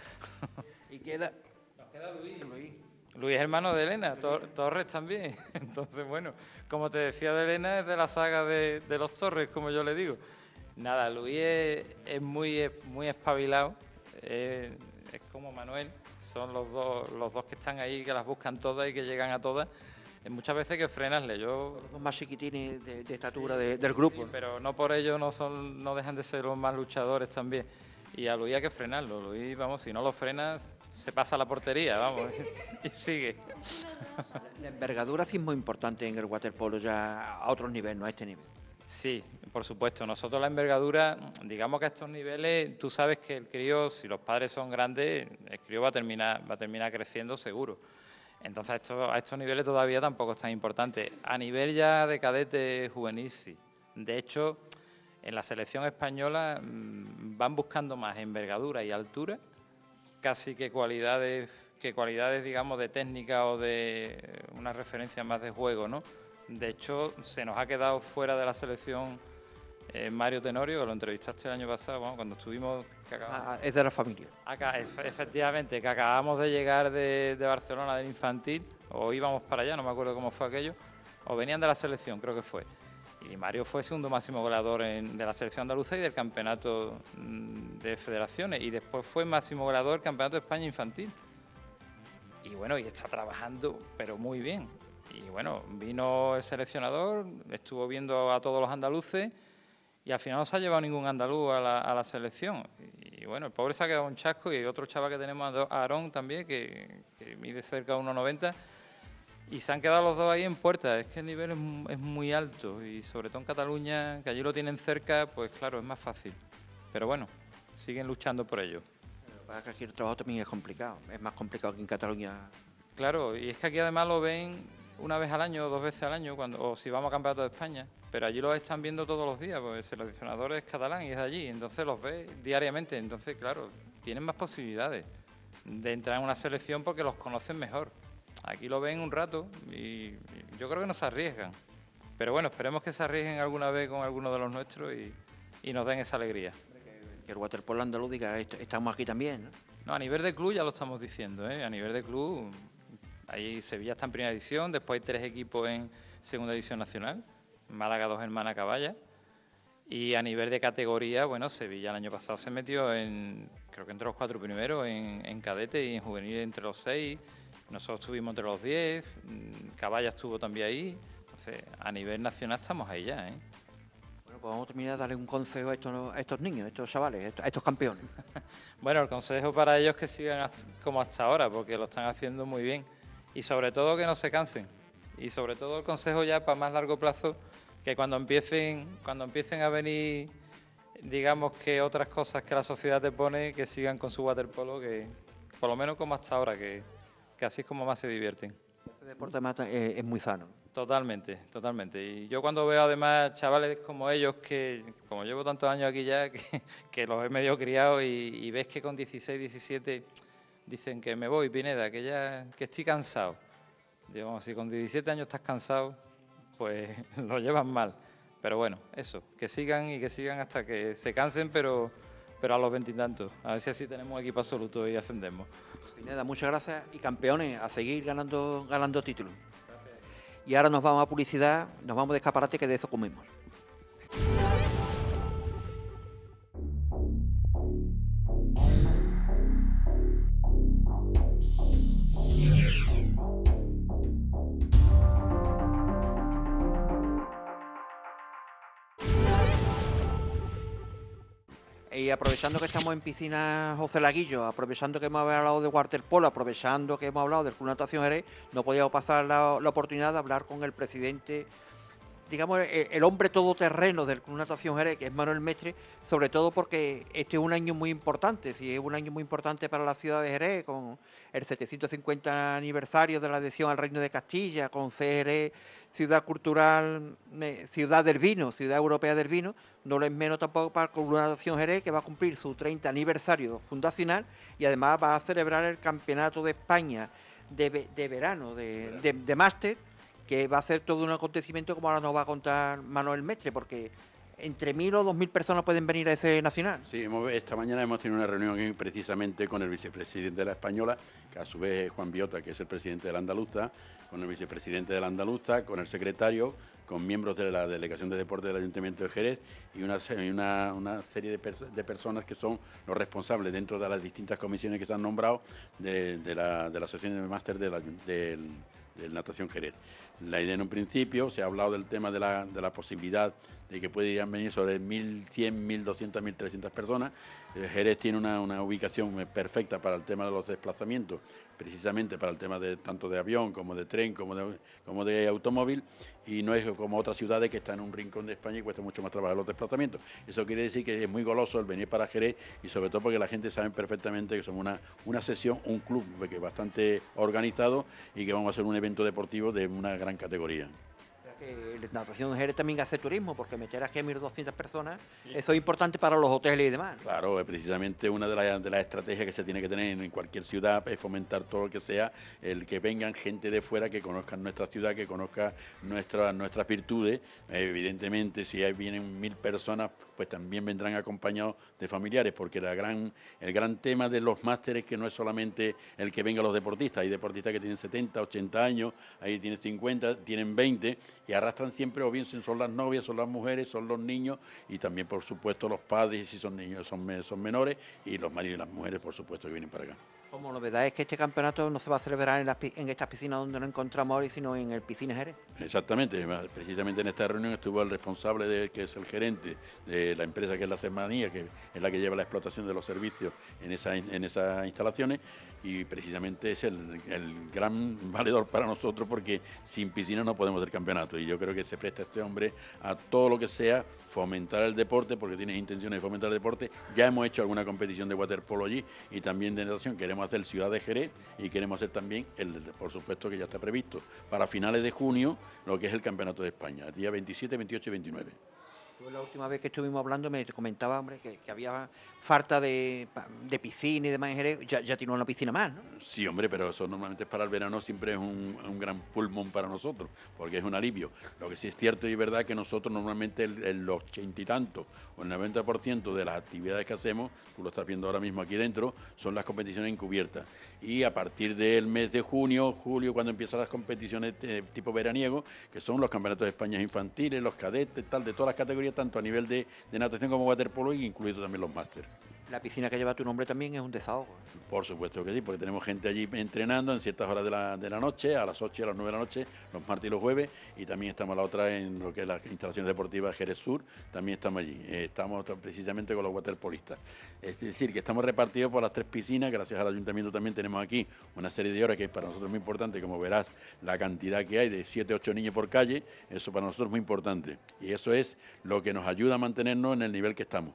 Y queda... Nos queda Luis. Luis. Luis es hermano de Elena, Tor Torres también. Entonces, bueno, como te decía de Elena, es de la saga de, de los Torres, como yo le digo. Nada, Luis es, es muy, es muy espabilado, es, es como Manuel, son los dos, los dos que están ahí, que las buscan todas y que llegan a todas. Muchas veces hay que frenarle. Yo, Son los dos más chiquitines de, de estatura de, del grupo. sí, pero no por ello no, son, no dejan de ser los más luchadores también. Y a Luis hay que frenarlo. Luis, vamos, si no lo frenas, se pasa a la portería, vamos, y sigue. La envergadura sí es muy importante en el waterpolo ya a otros niveles, no a este nivel. Sí, por supuesto. Nosotros la envergadura, digamos que a estos niveles, tú sabes que el crío, si los padres son grandes, el crío va a terminar, va a terminar creciendo seguro. Entonces a estos, a estos niveles todavía tampoco es tan importante. A nivel ya de cadete juvenil, sí. De hecho, en la selección española mmm, van buscando más envergadura y altura, casi que cualidades, que cualidades, digamos, de técnica o de una referencia más de juego, ¿no? De hecho, se nos ha quedado fuera de la selección eh, Mario Tenorio, que lo entrevistaste el año pasado, bueno, cuando estuvimos... Que acabamos, Ah, es de la familia. acá, efectivamente, que acabamos de llegar de, de Barcelona, del infantil, o íbamos para allá, no me acuerdo cómo fue aquello, o venían de la selección, creo que fue. Y Mario fue segundo máximo goleador en, de la selección andaluza y del campeonato de federaciones. Y después fue máximo goleador del campeonato de España infantil. Y bueno, y está trabajando, pero muy bien. Y bueno, vino el seleccionador, estuvo viendo a todos los andaluces y al final no se ha llevado ningún andaluz a la, a la selección. Y bueno, el pobre se ha quedado un chasco y otro chaval que tenemos, Aarón también, que, que mide cerca de uno noventa. y se han quedado los dos ahí en puerta. Es que el nivel es, es muy alto y sobre todo en Cataluña, que allí lo tienen cerca, pues claro, es más fácil. Pero bueno, siguen luchando por ello. Para que aquí el trabajo también es complicado, es más complicado que en Cataluña. Claro, y es que aquí además lo ven una vez al año o dos veces al año, cuando, o si vamos a campeonato de España, pero allí los están viendo todos los días, porque el seleccionador es catalán y es de allí, entonces los ve diariamente, entonces claro, tienen más posibilidades de entrar en una selección porque los conocen mejor. Aquí lo ven un rato y yo creo que no se arriesgan, pero bueno, esperemos que se arriesguen alguna vez con alguno de los nuestros y, y nos den esa alegría. Que el waterpolo andaluz diga, estamos aquí también, ¿no? No, a nivel de club ya lo estamos diciendo, ¿eh? A nivel de club, ahí Sevilla está en primera división, después hay tres equipos en segunda división nacional, Málaga, Dos Hermanas, Caballa, y a nivel de categoría, bueno, Sevilla el año pasado se metió en, creo que entre los cuatro primeros, en, en cadete y en juvenil entre los seis, nosotros estuvimos entre los diez, Caballa estuvo también ahí, entonces a nivel nacional estamos ahí ya, ¿eh? Bueno, pues vamos a terminar de darle un consejo a estos, a estos niños, a estos chavales, a estos, a estos campeones. Bueno, el consejo para ellos es que sigan hasta, como hasta ahora, porque lo están haciendo muy bien. Y sobre todo que no se cansen. Y sobre todo el consejo ya para más largo plazo, que cuando empiecen, cuando empiecen a venir, digamos que otras cosas que la sociedad te pone, que sigan con su waterpolo, que por lo menos como hasta ahora, que, que así es como más se divierten. Este deporte más, eh, es muy sano. Totalmente, totalmente. Y yo cuando veo además chavales como ellos, que como llevo tantos años aquí ya, que, que los he medio criado y, y ves que con dieciséis, diecisiete dicen que me voy, Pineda, que ya que estoy cansado. Digo, si con diecisiete años estás cansado, pues lo llevan mal. Pero bueno, eso, que sigan y que sigan hasta que se cansen, pero, pero a los veintitantos. A ver si así tenemos equipo absoluto y ascendemos. Pineda, muchas gracias y campeones, a seguir ganando, ganando títulos. Y ahora nos vamos a publicidad, nos vamos de escaparate, que de eso comemos. Y aprovechando que estamos en piscina José Laguillo, aprovechando que hemos hablado de waterpolo, aprovechando que hemos hablado del Club Natación Jerez, no podíamos pasar la, la oportunidad de hablar con el presidente, digamos, el, el hombre todoterreno del Club Natación Jerez, que es Manuel Mestre, sobre todo porque este es un año muy importante, sí, es un año muy importante para la ciudad de Jerez, con el setecientos cincuenta aniversario de la adhesión al Reino de Castilla, con C Jerez, ciudad cultural, eh, ciudad del vino, ciudad europea del vino, no lo es menos tampoco para el Club Natación Jerez, que va a cumplir su treinta aniversario fundacional y además va a celebrar el Campeonato de España de, de verano, de, de, de máster, que va a ser todo un acontecimiento, como ahora nos va a contar Manuel Mestre, porque entre mil o dos mil personas pueden venir a ese nacional. Sí, hemos, esta mañana hemos tenido una reunión aquí precisamente con el vicepresidente de la Española, que a su vez es Juan Biota, que es el presidente de la Andaluza, con el vicepresidente de la Andaluza, con el secretario, con miembros de la Delegación de Deporte del Ayuntamiento de Jerez y una, una, una serie de, pers de personas que son los responsables dentro de las distintas comisiones que se han nombrado de, de, la, de la Asociación de Máster de la, del, del Natación Jerez. La idea en un principio, se ha hablado del tema de la, de la posibilidad de que puedan venir sobre mil cien, mil doscientas, mil trescientas personas. Jerez tiene una, una ubicación perfecta para el tema de los desplazamientos, precisamente para el tema de tanto de avión como de tren como de, como de automóvil, y no es como otras ciudades que están en un rincón de España y cuesta mucho más trabajar los desplazamientos. Eso quiere decir que es muy goloso el venir para Jerez y sobre todo porque la gente sabe perfectamente que somos una, una sesión, un club que es bastante organizado y que vamos a hacer un evento deportivo de una gran categoría. Que la Natación de Jerez también hace turismo, porque meter aquí a mil doscientas personas, sí, eso es importante para los hoteles y demás. Claro, precisamente una de las, de las estrategias que se tiene que tener en cualquier ciudad es fomentar todo lo que sea, el que vengan gente de fuera que conozcan nuestra ciudad, que conozca nuestra, nuestras virtudes. Evidentemente, si hay, vienen mil personas, pues también vendrán acompañados de familiares, porque la gran, el gran tema de los másteres es que no es solamente el que vengan los deportistas, hay deportistas que tienen setenta, ochenta años, ahí tienen cincuenta, tienen veinte, y arrastran siempre, o bien son las novias, son las mujeres, son los niños, y también, por supuesto, los padres, si son niños, son, son menores, y los maridos y las mujeres, por supuesto, que vienen para acá. Como novedad es que este campeonato no se va a celebrar en, las, pi- en estas piscinas donde nos encontramos hoy, sino en el Piscina Jerez. Exactamente, precisamente en esta reunión estuvo el responsable, de, que es el gerente de la empresa que es la Semanía, que es la que lleva la explotación de los servicios en, esa, en esas instalaciones, y precisamente es el, el gran valedor para nosotros, porque sin piscina no podemos hacer campeonato, y yo creo que se presta este hombre a todo lo que sea fomentar el deporte, porque tiene intenciones de fomentar el deporte. Ya hemos hecho alguna competición de waterpolo allí y también de natación. Queremos hacer Ciudad de Jerez y queremos hacer también, el, por supuesto que ya está previsto, para finales de junio, lo que es el Campeonato de España, día veintisiete, veintiocho y veintinueve. Tú la última vez que estuvimos hablando me comentaba, hombre, que, que había falta de, de piscina y demás en Jerez. Ya, ya tiene una piscina más, ¿no? Sí, hombre, pero eso normalmente para el verano siempre es un, un gran pulmón para nosotros, porque es un alivio. Lo que sí es cierto y verdad que nosotros normalmente el, el ochenta y tanto o el noventa por ciento de las actividades que hacemos, tú lo estás viendo ahora mismo aquí dentro, son las competiciones encubiertas. Y a partir del mes de junio, julio, cuando empiezan las competiciones eh, tipo veraniego, que son los campeonatos de España infantiles, los cadetes, tal, de todas las categorías, tanto a nivel de, de natación como waterpolo, y incluido también los másteres. La piscina que lleva tu nombre también es un desahogo. Por supuesto que sí, porque tenemos gente allí entrenando en ciertas horas de la, de la noche, a las ocho y a las nueve de la noche, los martes y los jueves, y también estamos a la otra en lo que es las instalaciones deportivas Jerez Sur, también estamos allí. Eh, estamos precisamente con los waterpolistas. Es decir, que estamos repartidos por las tres piscinas. Gracias al ayuntamiento también tenemos aquí una serie de horas que para nosotros es muy importante. Como verás, la cantidad que hay de siete, ocho niños por calle, eso para nosotros es muy importante. Y eso es lo que nos ayuda a mantenernos en el nivel que estamos.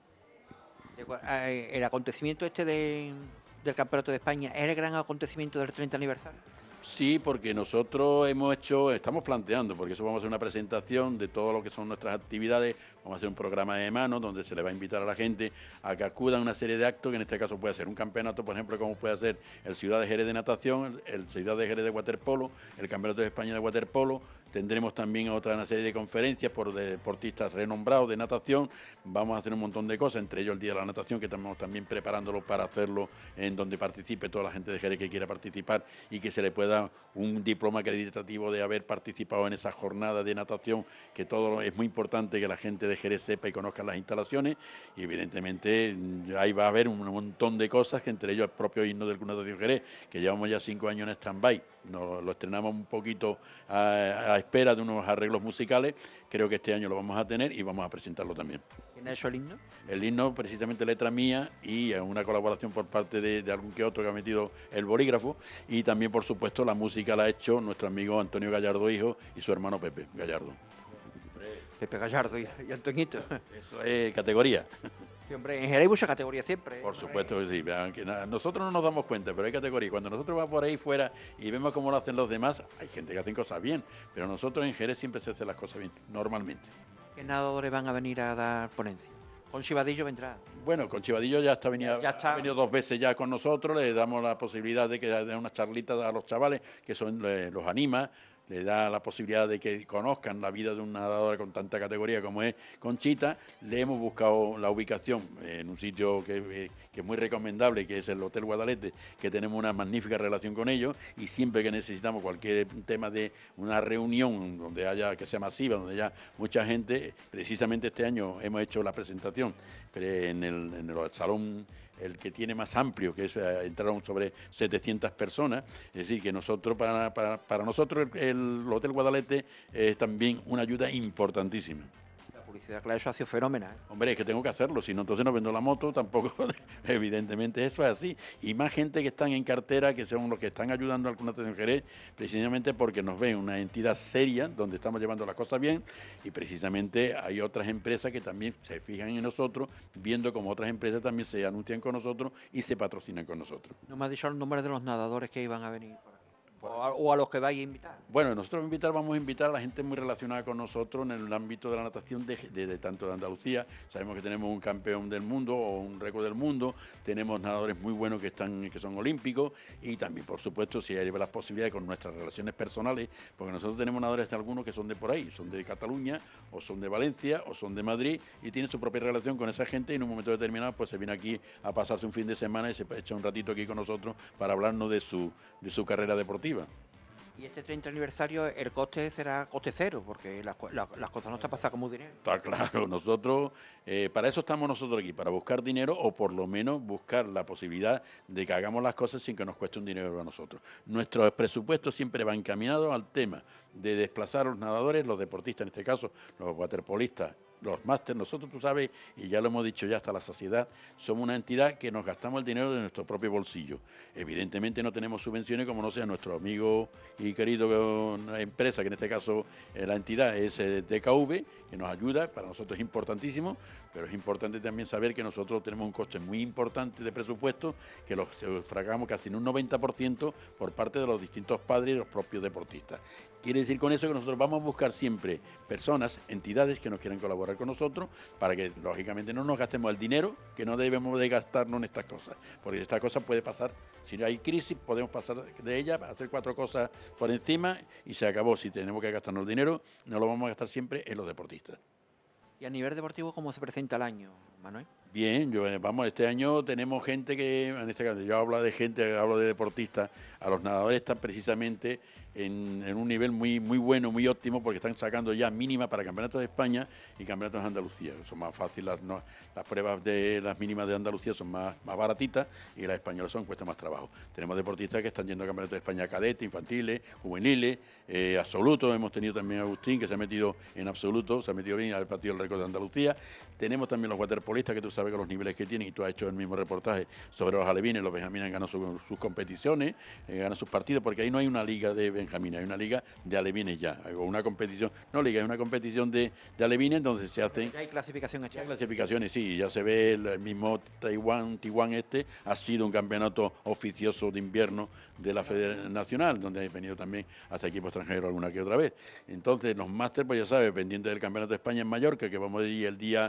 El acontecimiento este de, del Campeonato de España es el gran acontecimiento del treinta aniversario. Sí, porque nosotros hemos hecho, estamos planteando, porque eso vamos a hacer una presentación de todo lo que son nuestras actividades, vamos a hacer un programa de mano donde se le va a invitar a la gente a que acudan a una serie de actos, que en este caso puede ser un campeonato, por ejemplo, como puede ser el Ciudad de Jerez de natación, el Ciudad de Jerez de waterpolo, el Campeonato de España de waterpolo. Tendremos también otra una serie de conferencias por deportistas renombrados de natación. Vamos a hacer un montón de cosas, entre ellos el Día de la Natación, que estamos también preparándolo para hacerlo en donde participe toda la gente de Jerez que quiera participar y que se le pueda un diploma acreditativo de haber participado en esa jornada de natación, que todo es muy importante que la gente de Jerez sepa y conozca las instalaciones. Y evidentemente ahí va a haber un montón de cosas, que entre ellos el propio himno del Club Natación Jerez, que llevamos ya cinco años en stand-by. Nos lo estrenamos un poquito a, a espera de unos arreglos musicales. Creo que este año lo vamos a tener y vamos a presentarlo también. ¿Quién ha hecho el himno? El himno, precisamente letra mía y una colaboración por parte de, de algún que otro que ha metido el bolígrafo, y también, por supuesto, la música la ha hecho nuestro amigo Antonio Gallardo hijo y su hermano Pepe Gallardo. Pepe Gallardo y, y Antoñito. Eso es categoría. Sí, hombre, en Jerez hay mucha categoría siempre. Por supuesto que sí. Vean que nada, nosotros no nos damos cuenta, pero hay categoría. Cuando nosotros vamos por ahí fuera y vemos cómo lo hacen los demás, hay gente que hacen cosas bien, pero nosotros en Jerez siempre se hacen las cosas bien, normalmente. ¿Qué nadadores van a venir a dar ponencia? Con Chivadillo vendrá. Bueno, con Chivadillo ya está venido, ya está. ha venido dos veces ya con nosotros, le damos la posibilidad de que den unas charlitas a los chavales, que son los anima, le da la posibilidad de que conozcan la vida de un nadador con tanta categoría como es Conchita. Le hemos buscado la ubicación en un sitio que, que es muy recomendable, que es el Hotel Guadalete, que tenemos una magnífica relación con ellos, y siempre que necesitamos cualquier tema de una reunión donde haya, que sea masiva, donde haya mucha gente, precisamente este año hemos hecho la presentación en el, en el salón, el que tiene más amplio, que es, eh, entraron sobre setecientas personas. Es decir, que nosotros, para, para, para nosotros el, el Hotel Guadalete es también una ayuda importantísima. La publicidad que la ha hecho ha sido fenomenal. Hombre, es que tengo que hacerlo, si no, entonces no vendo la moto, tampoco, evidentemente eso es así. Y más gente que están en cartera, que son los que están ayudando al Club Natación Jerez, precisamente porque nos ven una entidad seria, donde estamos llevando las cosas bien, y precisamente hay otras empresas que también se fijan en nosotros, viendo como otras empresas también se anuncian con nosotros y se patrocinan con nosotros. No me has dicho el nombre de los nadadores que iban a venir por aquí. O a, o a los que vais a invitar. Bueno, nosotros invitar, vamos a invitar a la gente muy relacionada con nosotros en el ámbito de la natación de, de, de tanto de Andalucía. Sabemos que tenemos un campeón del mundo o un récord del mundo, tenemos nadadores muy buenos que están que son olímpicos, y también, por supuesto, si hay las posibilidades con nuestras relaciones personales, porque nosotros tenemos nadadores de algunos que son de por ahí, son de Cataluña, o son de Valencia, o son de Madrid, y tienen su propia relación con esa gente, y en un momento determinado pues se viene aquí a pasarse un fin de semana y se echa un ratito aquí con nosotros para hablarnos de su, de su carrera deportiva. Y este treinta aniversario, el coste será coste cero, porque las, la, las cosas no están pasadas como dinero. Está claro, nosotros, eh, para eso estamos nosotros aquí, para buscar dinero o por lo menos buscar la posibilidad de que hagamos las cosas sin que nos cueste un dinero a nosotros. Nuestros presupuestos siempre van encaminados al tema de desplazar a los nadadores, los deportistas, en este caso, los waterpolistas, los másteres. Nosotros, tú sabes, y ya lo hemos dicho ya hasta la saciedad, somos una entidad que nos gastamos el dinero de nuestro propio bolsillo. Evidentemente no tenemos subvenciones como no sea nuestro amigo y querido empresa, que en este caso eh, la entidad es eh, D K V, que nos ayuda, para nosotros es importantísimo, pero es importante también saber que nosotros tenemos un coste muy importante de presupuesto, que lo sufragamos casi en un noventa por ciento por parte de los distintos padres y los propios deportistas. Quiere decir con eso que nosotros vamos a buscar siempre personas, entidades que nos quieran colaborar con nosotros para que, lógicamente, no nos gastemos el dinero que no debemos de gastarnos en estas cosas. Porque estas cosas puede pasar, si hay crisis, podemos pasar de ella, hacer cuatro cosas por encima y se acabó. Si tenemos que gastarnos el dinero, no lo vamos a gastar siempre en los deportistas. ¿Y a nivel deportivo cómo se presenta el año, Manuel? Bien, yo, vamos, este año tenemos gente que, en este caso, yo hablo de gente, hablo de deportistas, a los nadadores están precisamente en, en un nivel muy muy bueno, muy óptimo, porque están sacando ya mínima para campeonatos de España y campeonatos de Andalucía. Son más fáciles, las, no, las pruebas de las mínimas de Andalucía son más, más baratitas y las españolas son cuesta más trabajo. Tenemos deportistas que están yendo a campeonatos de España cadete, infantiles, juveniles, eh, absolutos. Hemos tenido también a Agustín, que se ha metido en absoluto, se ha metido bien al partido del récord de Andalucía. Tenemos también los waterpolistas, que tú sabes que los niveles que tienen, y tú has hecho el mismo reportaje sobre los alevines. Los benjamines ganan su, sus competiciones, eh, ganan sus partidos, porque ahí no hay una liga de benjamines, hay una liga de alevines ya, o una competición, no liga, es una competición de, de alevines donde se hacen... Ya hay clasificación hecha. Hay clasificaciones, sí, ya se ve el, el mismo Taiwán, Tiwán este, ha sido un campeonato oficioso de invierno de la Federación Nacional, donde ha venido también hasta equipos extranjeros alguna que otra vez. Entonces, los máster, pues ya sabes, pendientes del Campeonato de España en Mallorca, que vamos a ir el día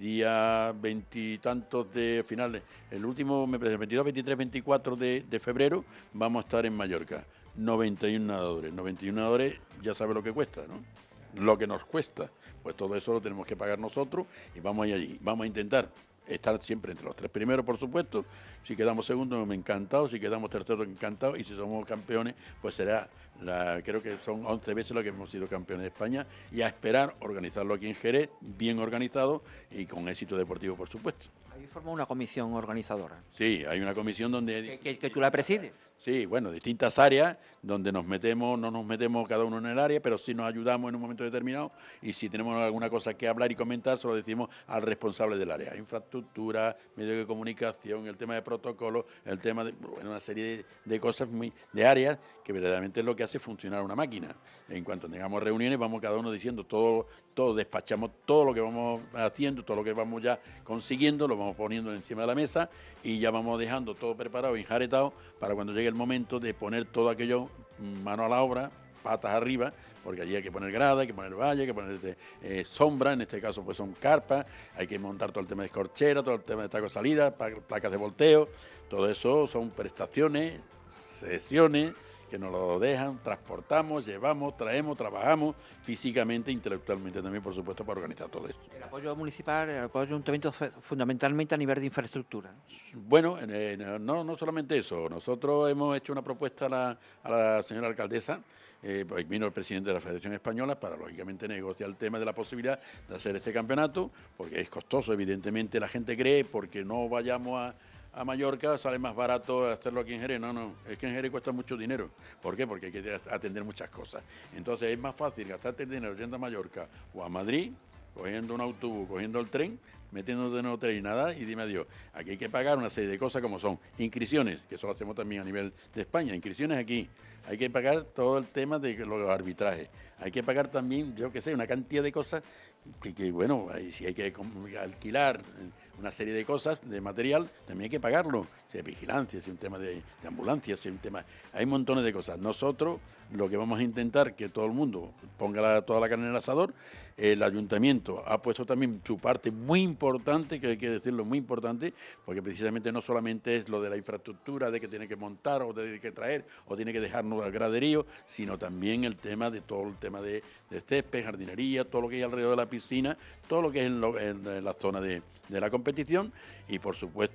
día veintitantos de finales, el último, me parece, veintidós, veintitrés, veinticuatro de, de febrero, vamos a estar en Mallorca. noventa y uno nadadores, noventa y uno nadadores, ya sabes lo que cuesta, ¿no? Lo que nos cuesta, pues todo eso lo tenemos que pagar nosotros y vamos a ir allí. Vamos a intentar estar siempre entre los tres primeros, por supuesto. Si quedamos segundos, me encantado. Si quedamos terceros, encantado. Y si somos campeones, pues será, la, creo que son once veces lo que hemos sido campeones de España. Y a esperar organizarlo aquí en Jerez, bien organizado y con éxito deportivo, por supuesto. ¿Habéis formado una comisión organizadora? Sí, hay una comisión donde... ¿Que, que, que tú la presides? Sí, bueno, distintas áreas donde nos metemos, no nos metemos cada uno en el área, pero sí nos ayudamos en un momento determinado y si tenemos alguna cosa que hablar y comentar, se lo decimos al responsable del área. Infraestructura, medios de comunicación, el tema de protocolo, el tema de bueno, una serie de, de cosas, muy, de áreas que verdaderamente es lo que hace funcionar una máquina. En cuanto tengamos reuniones, vamos cada uno diciendo todo, todo, despachamos todo lo que vamos haciendo, todo lo que vamos ya consiguiendo, lo vamos poniendo encima de la mesa y ya vamos dejando todo preparado y enjaretado para cuando llegue el momento de poner todo aquello mano a la obra, patas arriba, porque allí hay que poner grada, hay que poner valle, hay que poner eh, sombra, en este caso pues son carpas, hay que montar todo el tema de escorchera, todo el tema de taco salida, placas de volteo, todo eso son prestaciones, sesiones que nos lo dejan, transportamos, llevamos, traemos, trabajamos físicamente, intelectualmente también, por supuesto, para organizar todo esto. El apoyo municipal, el apoyo de ayuntamiento fundamentalmente a nivel de infraestructura. Bueno, eh, no, no solamente eso, nosotros hemos hecho una propuesta a la, a la señora alcaldesa, eh, pues vino el presidente de la Federación Española para, lógicamente, negociar el tema de la posibilidad de hacer este campeonato, porque es costoso, evidentemente la gente cree, porque no vayamos a... a Mallorca sale más barato hacerlo aquí en Jerez. No, no, es que en Jerez cuesta mucho dinero. ¿Por qué? Porque hay que atender muchas cosas. Entonces es más fácil gastarte el dinero yendo a Mallorca o a Madrid, cogiendo un autobús, cogiendo el tren, metiéndote en el hotel y nada, y dime adiós. Aquí hay que pagar una serie de cosas como son inscripciones, que eso lo hacemos también a nivel de España, inscripciones aquí. Hay que pagar todo el tema de los arbitrajes. Hay que pagar también, yo qué sé, una cantidad de cosas que, que bueno, si hay que alquilar una serie de cosas, de material, también hay que pagarlo. Si hay vigilancia, si hay un tema de, de ambulancia, si hay un tema... Hay montones de cosas. Nosotros lo que vamos a intentar que todo el mundo ponga la, toda la carne en el asador. El ayuntamiento ha puesto también su parte muy importante, que hay que decirlo, muy importante, porque precisamente no solamente es lo de la infraestructura, de que tiene que montar o de que traer o tiene que dejarnos al graderío, sino también el tema de todo el tema de, de césped, jardinería, todo lo que hay alrededor de la piscina, todo lo que es en, lo, en, en la zona de, de la competición y, por supuesto,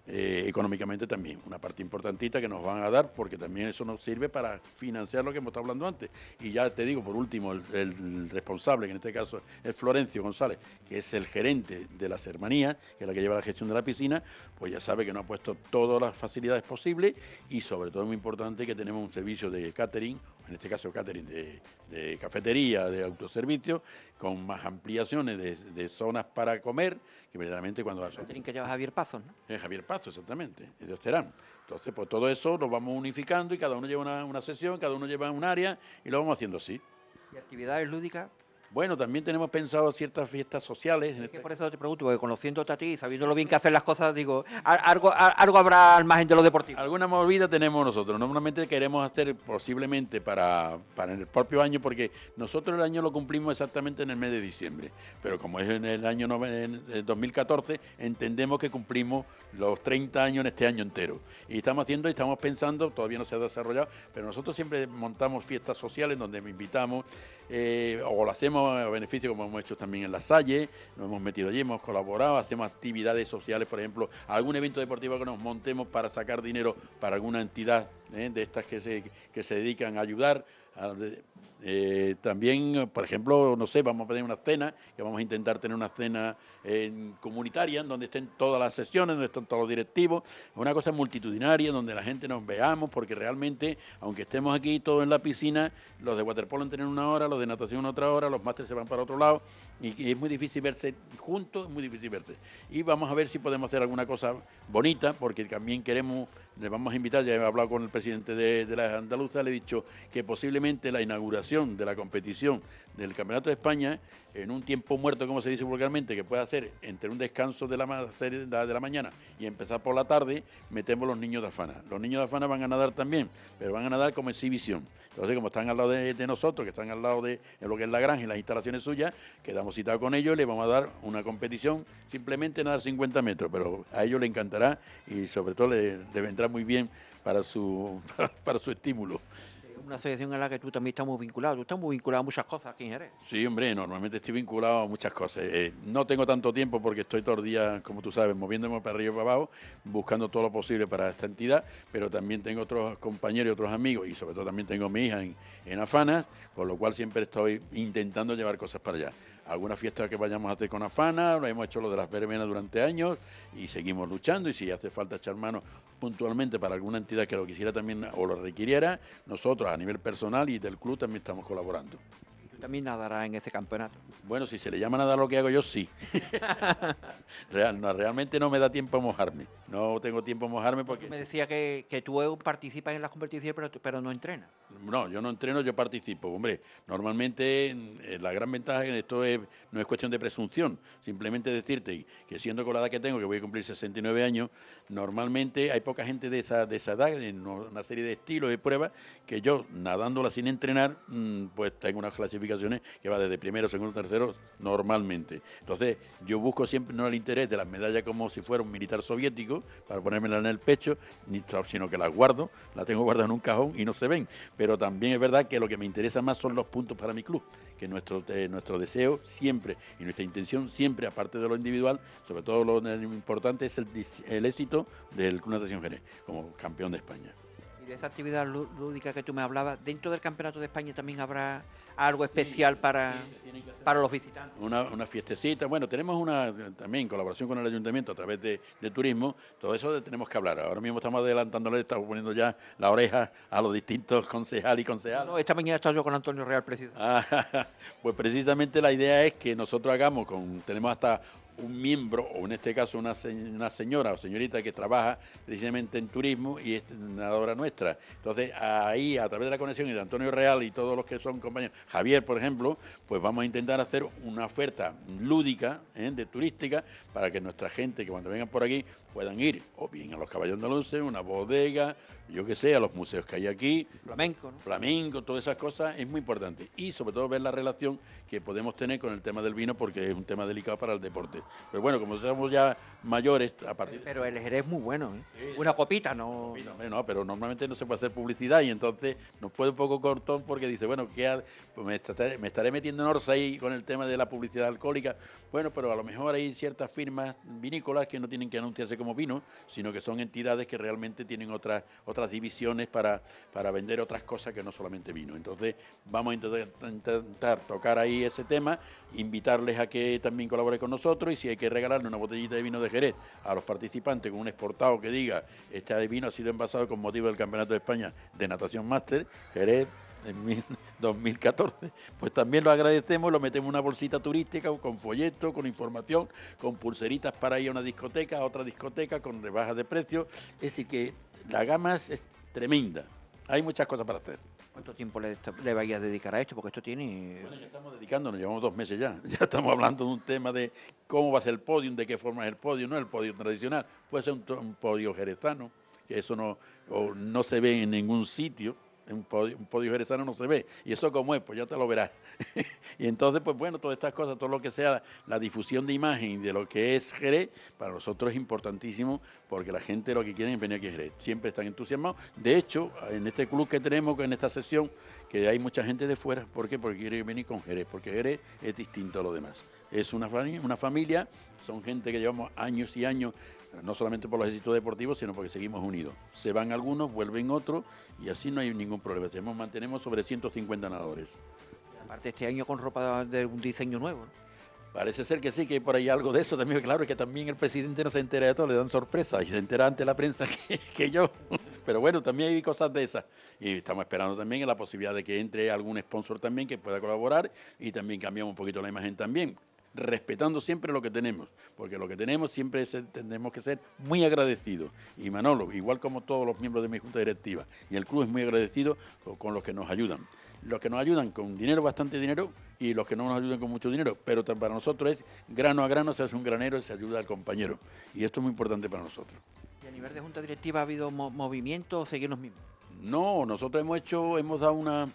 eh, económicamente también. Una parte importantita que nos van a dar, porque también eso nos sirve para financiar lo que hemos estado hablando antes. Y ya te digo, por último, el, el responsable, que en este caso es Florencio González, que es el gerente de las hermanías, que es la que lleva la gestión de la piscina, pues ya sabe que nos ha puesto todas las facilidades posibles y sobre todo es muy importante que tenemos un servicio de catering, en este caso catering de, de cafetería, de autoservicio, con más ampliaciones de, de zonas para comer, que verdaderamente cuando... El catering que lleva Javier Pazo, ¿no? Es Javier Pazo, exactamente, es de Osterán. Entonces, pues todo eso lo vamos unificando y cada uno lleva una, una sesión, cada uno lleva un área y lo vamos haciendo así. ¿Y actividades lúdicas? Bueno, también tenemos pensado ciertas fiestas sociales. Es que por eso te pregunto, porque conociéndote a ti y sabiendo lo bien que hacen las cosas, digo, algo, algo habrá al margen de lo deportivo. Alguna movida tenemos nosotros. Normalmente queremos hacer posiblemente para, para el propio año, porque nosotros el año lo cumplimos exactamente en el mes de diciembre. Pero como es en el año en el dos mil catorce, entendemos que cumplimos los treinta años en este año entero. Y estamos haciendo y estamos pensando, todavía no se ha desarrollado, pero nosotros siempre montamos fiestas sociales donde invitamos, eh, o lo hacemos a beneficio, como hemos hecho también en La Salle, nos hemos metido allí, hemos colaborado, hacemos actividades sociales, por ejemplo, algún evento deportivo que nos montemos para sacar dinero para alguna entidad, ¿eh?, de estas que se, que se dedican a ayudar. A, de, eh, también, por ejemplo, no sé, vamos a pedir una cena, que vamos a intentar tener una cena eh, comunitaria, donde estén todas las sesiones, donde estén todos los directivos, una cosa multitudinaria, donde la gente nos veamos, porque realmente, aunque estemos aquí todos en la piscina, los de waterpolo entrenan una hora, los de natación otra hora, los másteres se van para otro lado, y, y es muy difícil verse juntos, es muy difícil verse. Y vamos a ver si podemos hacer alguna cosa bonita, porque también queremos, le vamos a invitar, ya he hablado con el presidente de, de la Andaluza, le he dicho que posiblemente la inauguración de la competición del Campeonato de España, en un tiempo muerto, como se dice vulgarmente, que pueda ser entre un descanso de la, de la mañana y empezar por la tarde, metemos los niños de Afana. Los niños de Afana van a nadar también, pero van a nadar como exhibición. Entonces, como están al lado de, de nosotros, que están al lado de, de lo que es la granja y las instalaciones suyas, quedamos citados con ellos y les vamos a dar una competición, simplemente nadar cincuenta metros, pero a ellos les encantará y sobre todo les, les vendrá muy bien para su, para su estímulo. Una asociación en la que tú también estás muy vinculado. Tú estás muy vinculado a muchas cosas aquí en Jerez. Sí, hombre, normalmente estoy vinculado a muchas cosas. Eh, no tengo tanto tiempo porque estoy todo el día, como tú sabes, moviéndome para arriba y para abajo, buscando todo lo posible para esta entidad, pero también tengo otros compañeros y otros amigos, y sobre todo también tengo a mi hija en, en Afana, con lo cual siempre estoy intentando llevar cosas para allá. Alguna fiesta que vayamos a hacer con Afana, lo hemos hecho lo de las verbenas durante años y seguimos luchando, y si hace falta echar mano puntualmente para alguna entidad que lo quisiera también o lo requiriera, nosotros a nivel personal y del club también estamos colaborando. ¿Tú también nadarás en ese campeonato? Bueno, si se le llama nadar lo que hago yo, sí. Real, no, realmente no me da tiempo a mojarme. No tengo tiempo a mojarme porque... Tú me decía que, que tú participas en las competiciones, pero, pero no entrenas. No, yo no entreno, yo participo. Hombre, normalmente eh, la gran ventaja en esto es, no es cuestión de presunción, simplemente decirte que siendo con la edad que tengo, que voy a cumplir sesenta y nueve años, normalmente hay poca gente de esa, de esa edad, en una serie de estilos y pruebas, que yo, nadándola sin entrenar, mmm, pues tengo unas clasificaciones que va desde primero, segundo, tercero, normalmente. Entonces, yo busco siempre no el interés de las medallas como si fuera un militar soviético, para ponérmela en el pecho, sino que las guardo, las tengo guardadas en un cajón y no se ven. Pero también es verdad que lo que me interesa más son los puntos para mi club, que nuestro, eh, nuestro deseo siempre y nuestra intención siempre, aparte de lo individual, sobre todo lo importante es el, el éxito del Club Natación Jerez como campeón de España. Y de esa actividad lúdica que tú me hablabas, ¿dentro del Campeonato de España también habrá algo especial sí, para, sí, para los visitantes? Una, una fiestecita, bueno, tenemos una también en colaboración con el Ayuntamiento a través de, de turismo, todo eso tenemos que hablar. Ahora mismo estamos adelantándole, estamos poniendo ya la oreja a los distintos concejales y concejales. No, esta mañana he estado yo con Antonio Real, presidente. Ah, pues precisamente la idea es que nosotros hagamos, con tenemos hasta un miembro, o en este caso una, una señora o señorita que trabaja precisamente en turismo y es nadadora nuestra. Entonces ahí, a través de la conexión y de Antonio Real y todos los que son compañeros, Javier, por ejemplo, pues vamos a intentar hacer una oferta lúdica, ¿eh?, de turística, para que nuestra gente que cuando vengan por aquí puedan ir o bien a los caballos andaluces, una bodega, yo que sé, a los museos que hay aquí, flamenco, ¿no? Flamenco, todas esas cosas es muy importante. Y sobre todo ver la relación que podemos tener con el tema del vino, porque es un tema delicado para el deporte. Pero bueno, como somos ya mayores, a partir... Pero el Jerez es muy bueno, ¿eh? Sí, una copita, ¿no? Copita, hombre, no, pero normalmente no se puede hacer publicidad y entonces nos puede un poco cortón porque dice, bueno, ¿qué ha... pues me, estaré, me estaré metiendo en orza ahí con el tema de la publicidad alcohólica. Bueno, pero a lo mejor hay ciertas firmas vinícolas que no tienen que anunciarse como como vino, sino que son entidades que realmente tienen otras, otras divisiones para, para vender otras cosas que no solamente vino. Entonces vamos a intentar, intentar tocar ahí ese tema, invitarles a que también colaboren con nosotros y si hay que regalarle una botellita de vino de Jerez a los participantes con un exportado que diga este vino ha sido envasado con motivo del Campeonato de España de Natación Máster, Jerez, en dos mil catorce, pues también lo agradecemos, lo metemos en una bolsita turística con folletos, con información, con pulseritas para ir a una discoteca, a otra discoteca, con rebajas de precios. Es decir, que la gama es tremenda, hay muchas cosas para hacer. ¿Cuánto tiempo le, le vais a dedicar a esto? Porque esto tiene... Bueno, ya estamos dedicándonos, llevamos dos meses ya, ya estamos hablando de un tema de cómo va a ser el podio, de qué forma es el podio, no el podio tradicional, puede ser un, un podio jerezano, que eso no, o no se ve en ningún sitio. Un podio, un podio jerezano no se ve, y eso como es, pues ya te lo verás. Y entonces, pues bueno, todas estas cosas, todo lo que sea la difusión de imagen de lo que es Jerez, para nosotros es importantísimo, porque la gente lo que quiere es venir aquí a Jerez, siempre están entusiasmados. De hecho, en este club que tenemos, en esta sesión, que hay mucha gente de fuera, ¿por qué? Porque quiere venir con Jerez, porque Jerez es distinto a lo demás. Es una familia, una familia, son gente que llevamos años y años, no solamente por los éxitos deportivos, sino porque seguimos unidos. Se van algunos, vuelven otros, y así no hay ningún problema. Tenemos, mantenemos sobre ciento cincuenta nadadores. Aparte este año con ropa de un diseño nuevo, ¿no? Parece ser que sí, que hay por ahí algo de eso también. Claro, es que también el presidente no se entera de todo, le dan sorpresa y se entera ante la prensa que, que yo. Pero bueno, también hay cosas de esas. Y estamos esperando también en la posibilidad de que entre algún sponsor también que pueda colaborar y también cambiamos un poquito la imagen también, respetando siempre lo que tenemos, porque lo que tenemos siempre es, tenemos que ser muy agradecidos. Y Manolo, igual como todos los miembros de mi junta directiva, y el club es muy agradecido con, con los que nos ayudan. Los que nos ayudan con dinero, bastante dinero, y los que no nos ayudan con mucho dinero, pero para nosotros es grano a grano, se hace un granero y se ayuda al compañero. Y esto es muy importante para nosotros. ¿Y a nivel de junta directiva ha habido mo movimientos o seguir los mismos? No, nosotros hemos hecho, hemos dado una...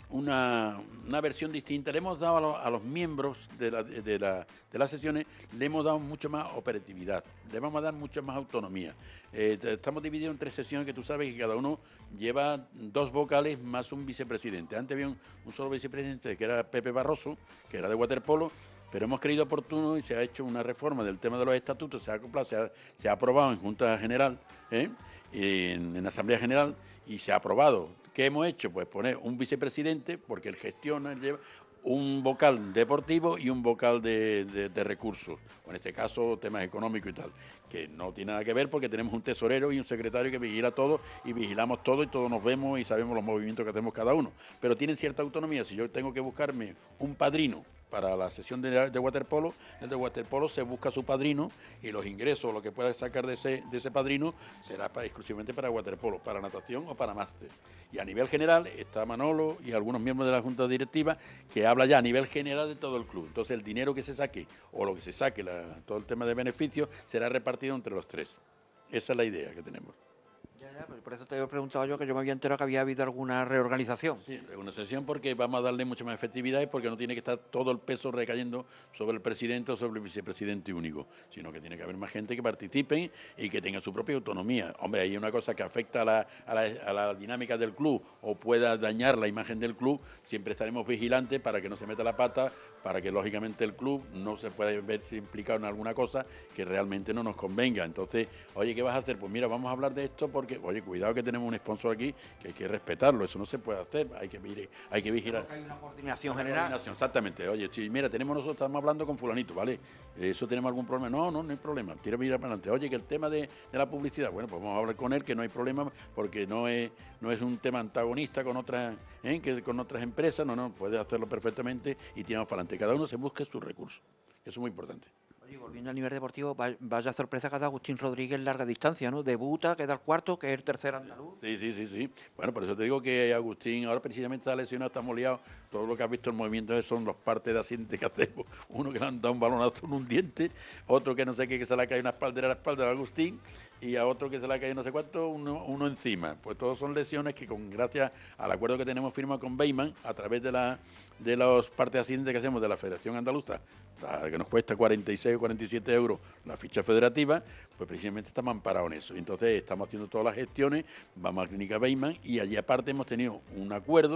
Una, una versión distinta, le hemos dado a, lo, a los miembros de, la, de, la, de las sesiones, le hemos dado mucho más operatividad, le vamos a dar mucha más autonomía. Eh, estamos divididos en tres sesiones que tú sabes que cada uno lleva dos vocales más un vicepresidente. Antes había un, un solo vicepresidente que era Pepe Barroso, que era de waterpolo, pero hemos creído oportuno y se ha hecho una reforma del tema de los estatutos, se ha acoplado, se ha, se ha aprobado en Junta General, ¿eh? en, en Asamblea General, y se ha aprobado. ¿Qué hemos hecho? Pues poner un vicepresidente, porque él gestiona, él lleva un vocal deportivo y un vocal de, de, de recursos, o en este caso temas económicos y tal, que no tiene nada que ver porque tenemos un tesorero y un secretario que vigila todo y vigilamos todo y todos nos vemos y sabemos los movimientos que hacemos cada uno, pero tienen cierta autonomía. Si yo tengo que buscarme un padrino para la sesión de, de waterpolo, el de waterpolo se busca su padrino y los ingresos, lo que pueda sacar de ese, de ese padrino será para, exclusivamente para waterpolo, para natación o para máster. Y a nivel general está Manolo y algunos miembros de la junta directiva que habla ya a nivel general de todo el club. Entonces el dinero que se saque o lo que se saque, la, todo el tema de beneficios, será repartido entre los tres. Esa es la idea que tenemos. Ya, ya, por eso te he preguntado yo, que yo me había enterado que había habido alguna reorganización. Sí, reorganización porque vamos a darle mucha más efectividad y porque no tiene que estar todo el peso recayendo sobre el presidente o sobre el vicepresidente único, sino que tiene que haber más gente que participen y que tenga su propia autonomía. Hombre, hay una cosa que afecta a la, a la, a la dinámica del club o pueda dañar la imagen del club, siempre estaremos vigilantes para que no se meta la pata, para que lógicamente el club no se pueda ver implicado en alguna cosa que realmente no nos convenga. Entonces, oye, ¿qué vas a hacer? Pues mira, vamos a hablar de esto porque, oye, cuidado que tenemos un sponsor aquí que hay que respetarlo, eso no se puede hacer, hay que, hay que vigilar. Hay una coordinación una general. Coordinación, exactamente, oye, si mira, tenemos nosotros, estamos hablando con fulanito, ¿vale? ¿Eso tenemos algún problema? No, no, no hay problema, tira mirar para adelante. Oye, que el tema de, de la publicidad, bueno, pues vamos a hablar con él, que no hay problema, porque no es, no es un tema antagonista con otras, ¿eh? que con otras empresas, no, no, puede hacerlo perfectamente y tiramos para adelante. Cada uno se busque sus recursos, eso es muy importante. Oye, volviendo al nivel deportivo, vaya sorpresa que ha dado Agustín Rodríguez en larga distancia, ¿no? Debuta, queda el cuarto, que es el tercer andaluz. Sí, sí, sí, sí. Bueno, por eso te digo que Agustín ahora precisamente está lesionado, estamos liados. Todo lo que has visto el movimiento son los partes de accidente que hacemos. Uno que le han dado un balonazo en un diente, otro que no sé qué, que se le ha caído una espaldera a la espalda de Agustín, y a otro que se le ha caído no sé cuánto, uno, uno encima. Pues todos son lesiones que con gracias al acuerdo que tenemos firmado con Beyman, a través de la de los partes de accidente que hacemos de la Federación Andaluza, que nos cuesta cuarenta y seis o cuarenta y siete euros la ficha federativa, pues precisamente estamos amparados en eso. Entonces estamos haciendo todas las gestiones, vamos a Clínica Beyman y allí aparte hemos tenido un acuerdo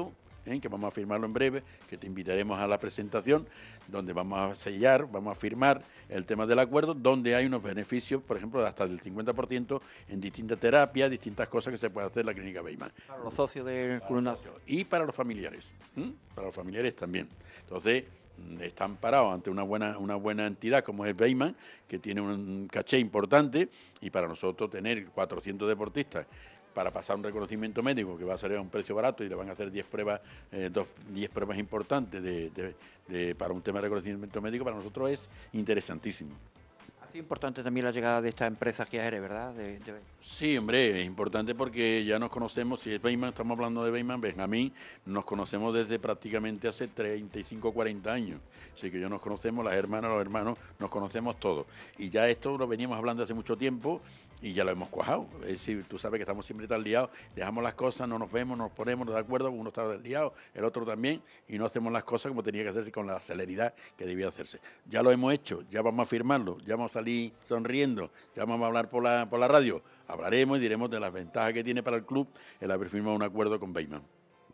¿eh? Que vamos a firmarlo en breve, que te invitaremos a la presentación, donde vamos a sellar, vamos a firmar el tema del acuerdo, donde hay unos beneficios, por ejemplo, hasta del cincuenta por ciento en distintas terapias, distintas cosas que se puede hacer en la clínica Beiman. Para los socios del Club Nacional. Y para los familiares, ¿eh? Para los familiares también. Entonces, están parados ante una buena, una buena entidad como es Beiman, que tiene un caché importante, y para nosotros tener cuatrocientos deportistas para pasar un reconocimiento médico que va a salir a un precio barato y le van a hacer diez pruebas, eh, dos, diez pruebas importantes de, de, de, para un tema de reconocimiento médico, para nosotros es interesantísimo. Ha sido importante también la llegada de esta empresa aquí a Jerez, ¿verdad? De, de... Sí, hombre, es importante porque ya nos conocemos, si es Beiman, estamos hablando de Beiman, Benjamín, nos conocemos desde prácticamente hace treinta y cinco, cuarenta años. Así que ya nos conocemos, las hermanas, los hermanos, nos conocemos todos. Y ya esto lo veníamos hablando hace mucho tiempo y ya lo hemos cuajado. Es decir, tú sabes que estamos siempre tan liados, dejamos las cosas, no nos vemos, nos ponemos de acuerdo, uno está liado, el otro también, y no hacemos las cosas como tenía que hacerse con la celeridad que debía hacerse. Ya lo hemos hecho, ya vamos a firmarlo, ya vamos a salir sonriendo, ya vamos a hablar por la, por la radio, hablaremos y diremos de las ventajas que tiene para el club el haber firmado un acuerdo con Beiman.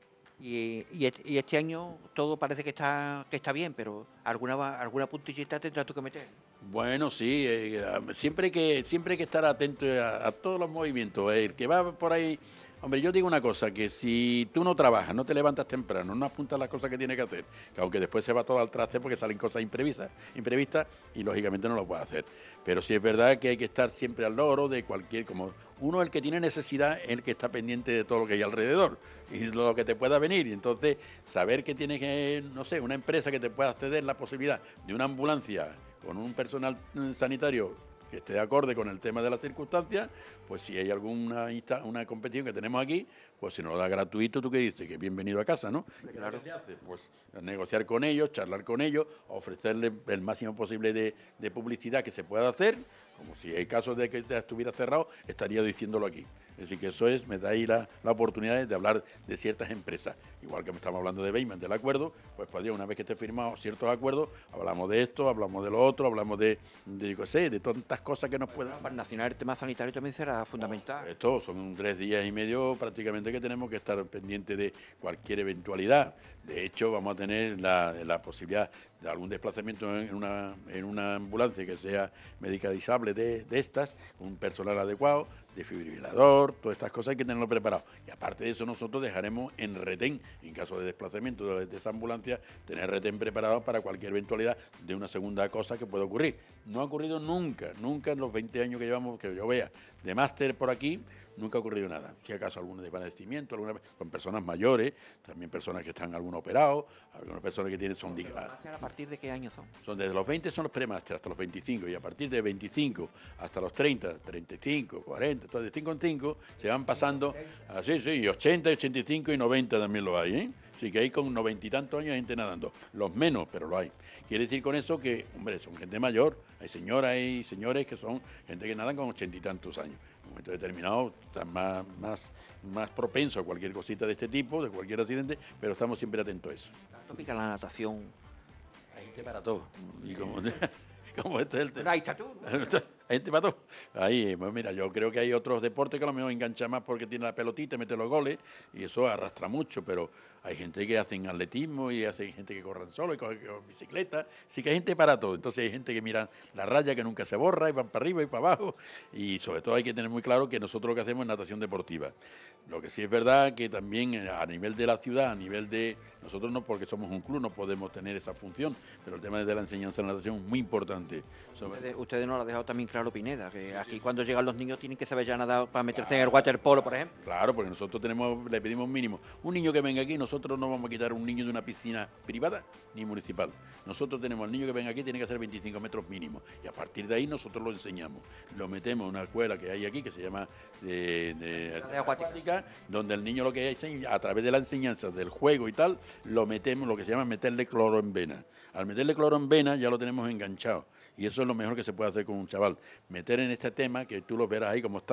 Y, y, y este año todo parece que está que está bien, pero alguna alguna puntillita tendrás tú que meter. Bueno, sí, eh, siempre, hay que, siempre hay que estar atento a, a todos los movimientos. El que va por ahí, hombre, yo digo una cosa, que si tú no trabajas, no te levantas temprano, no apuntas las cosas que tienes que hacer, que aunque después se va todo al traste porque salen cosas imprevistas, imprevistas y lógicamente no lo puedes hacer. Pero sí es verdad que hay que estar siempre al loro de cualquier, como uno el que tiene necesidad es el que está pendiente de todo lo que hay alrededor y lo que te pueda venir. Y entonces saber que tienes que, no sé, una empresa que te pueda ceder la posibilidad de una ambulancia con un personal sanitario que esté de acorde con el tema de las circunstancias, pues si hay alguna una competición que tenemos aquí, pues si nos lo da gratuito, ¿tú qué dices? Que bienvenido a casa, ¿no? Claro. ¿Qué se hace? Pues negociar con ellos, charlar con ellos, ofrecerles el máximo posible de, de publicidad que se pueda hacer, como si en caso de que estuviera cerrado, estaría diciéndolo aquí. Es decir, que eso es, me da ahí la, la oportunidad de hablar de ciertas empresas. Igual que me estamos hablando de Beiman, del acuerdo, pues podría, una vez que esté firmado ciertos acuerdos, hablamos de esto, hablamos de lo otro, hablamos de, de, de, sé, de tantas cosas que nos pueden... Para el Nacional el tema sanitario también será fundamental. No, esto son tres días y medio prácticamente que tenemos que estar pendientes de cualquier eventualidad. De hecho, vamos a tener la, la posibilidad de algún desplazamiento en una, en una ambulancia que sea medicalizable de, de estas, con un personal adecuado, desfibrilador, todas estas cosas hay que tenerlo preparado. Y aparte de eso, nosotros dejaremos en retén, en caso de desplazamiento de, de esa ambulancia, tener retén preparado para cualquier eventualidad de una segunda cosa que pueda ocurrir. No ha ocurrido nunca, nunca en los veinte años que llevamos, que yo vea, de máster por aquí, nunca ha ocurrido nada. Si acaso algún desvanecimiento, alguna, con personas mayores, también personas que están algunos operados, algunas personas que tienen son... ¿A partir de qué años son? Son desde los veinte son los premáster hasta los veinticinco, y a partir de veinticinco hasta los treinta, treinta y cinco, cuarenta, entonces de cinco en cinco se van pasando, así, sí, y ochenta, ochenta y cinco y noventa también lo hay, ¿eh? Así que hay con noventa y tantos años gente nadando, los menos, pero lo hay. Quiere decir con eso que, hombre, son gente mayor, hay señoras y señores que son gente que nadan con ochenta y tantos años. En un momento determinado están más, más, más propensos a cualquier cosita de este tipo, de cualquier accidente, pero estamos siempre atentos a eso. ¿Tanto pica la natación? Hay gente para todo. Y como, como este es el tema. Ahí está tú. Hay gente para todo. Ahí, pues mira, yo creo que hay otros deportes que a lo mejor enganchan más porque tiene la pelotita, mete los goles y eso arrastra mucho, pero hay gente que hacen atletismo y hay gente que corren solo y cogen bicicleta, sí que hay gente para todo. Entonces hay gente que mira la raya que nunca se borra y van para arriba y para abajo, y sobre todo hay que tener muy claro que nosotros lo que hacemos es natación deportiva. Lo que sí es verdad que también a nivel de la ciudad, a nivel de... Nosotros no, porque somos un club, no podemos tener esa función, pero el tema de la enseñanza de la natación es muy importante. Ustedes, ustedes nos lo han dejado también claro, Pineda, que aquí cuando llegan los niños tienen que saber ya nadar para meterse claro. en el waterpolo, por ejemplo. Claro, porque nosotros tenemos, le pedimos mínimo. Un niño que venga aquí, nosotros no vamos a quitar un niño de una piscina privada ni municipal. Nosotros tenemos al niño que venga aquí, tiene que hacer veinticinco metros mínimo. Y a partir de ahí nosotros lo enseñamos. Lo metemos en una escuela que hay aquí, que se llama de, de, de acuática, donde el niño lo que hace, a través de la enseñanza, del juego y tal, lo metemos, lo que se llama meterle cloro en vena. Al meterle cloro en vena ya lo tenemos enganchado. Y eso es lo mejor que se puede hacer con un chaval. Meter en este tema, que tú lo verás ahí como están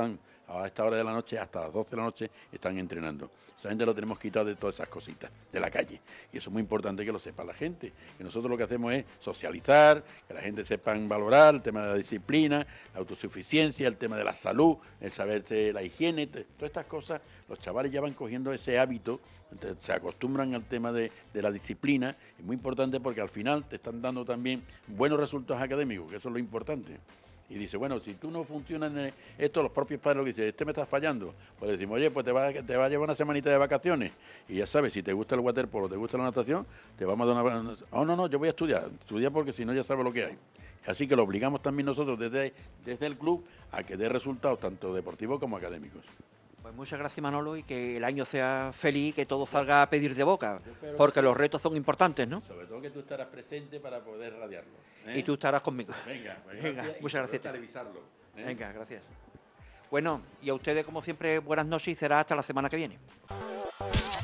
a esta hora de la noche, hasta las doce de la noche, están entrenando. Esa gente lo tenemos quitado de todas esas cositas de la calle. Y eso es muy importante que lo sepa la gente. Que nosotros lo que hacemos es socializar, que la gente sepan valorar el tema de la disciplina, la autosuficiencia, el tema de la salud, el saberse la higiene, todas estas cosas. Los chavales ya van cogiendo ese hábito, se acostumbran al tema de, de la disciplina. Es muy importante porque al final te están dando también buenos resultados académicos, que eso es lo importante. Y dice, bueno, si tú no funcionas en esto, los propios padres lo que dicen, este me está fallando. Pues decimos, oye, pues te va, te va a llevar una semanita de vacaciones. Y ya sabes, si te gusta el waterpolo, te gusta la natación, te vamos a dar una... Oh, no, no, yo voy a estudiar. Estudia porque si no ya sabes lo que hay. Así que lo obligamos también nosotros desde, desde el club a que dé resultados tanto deportivos como académicos. Pues muchas gracias, Manolo, y que el año sea feliz, que todo salga a pedir de boca, porque los retos son importantes, ¿no? Sobre todo que tú estarás presente para poder radiarlo, ¿eh? Y tú estarás conmigo. Venga, pues Venga, gracias, muchas gracias. Televisarlo, ¿eh? Venga, gracias. Bueno, y a ustedes, como siempre, buenas noches y será hasta la semana que viene.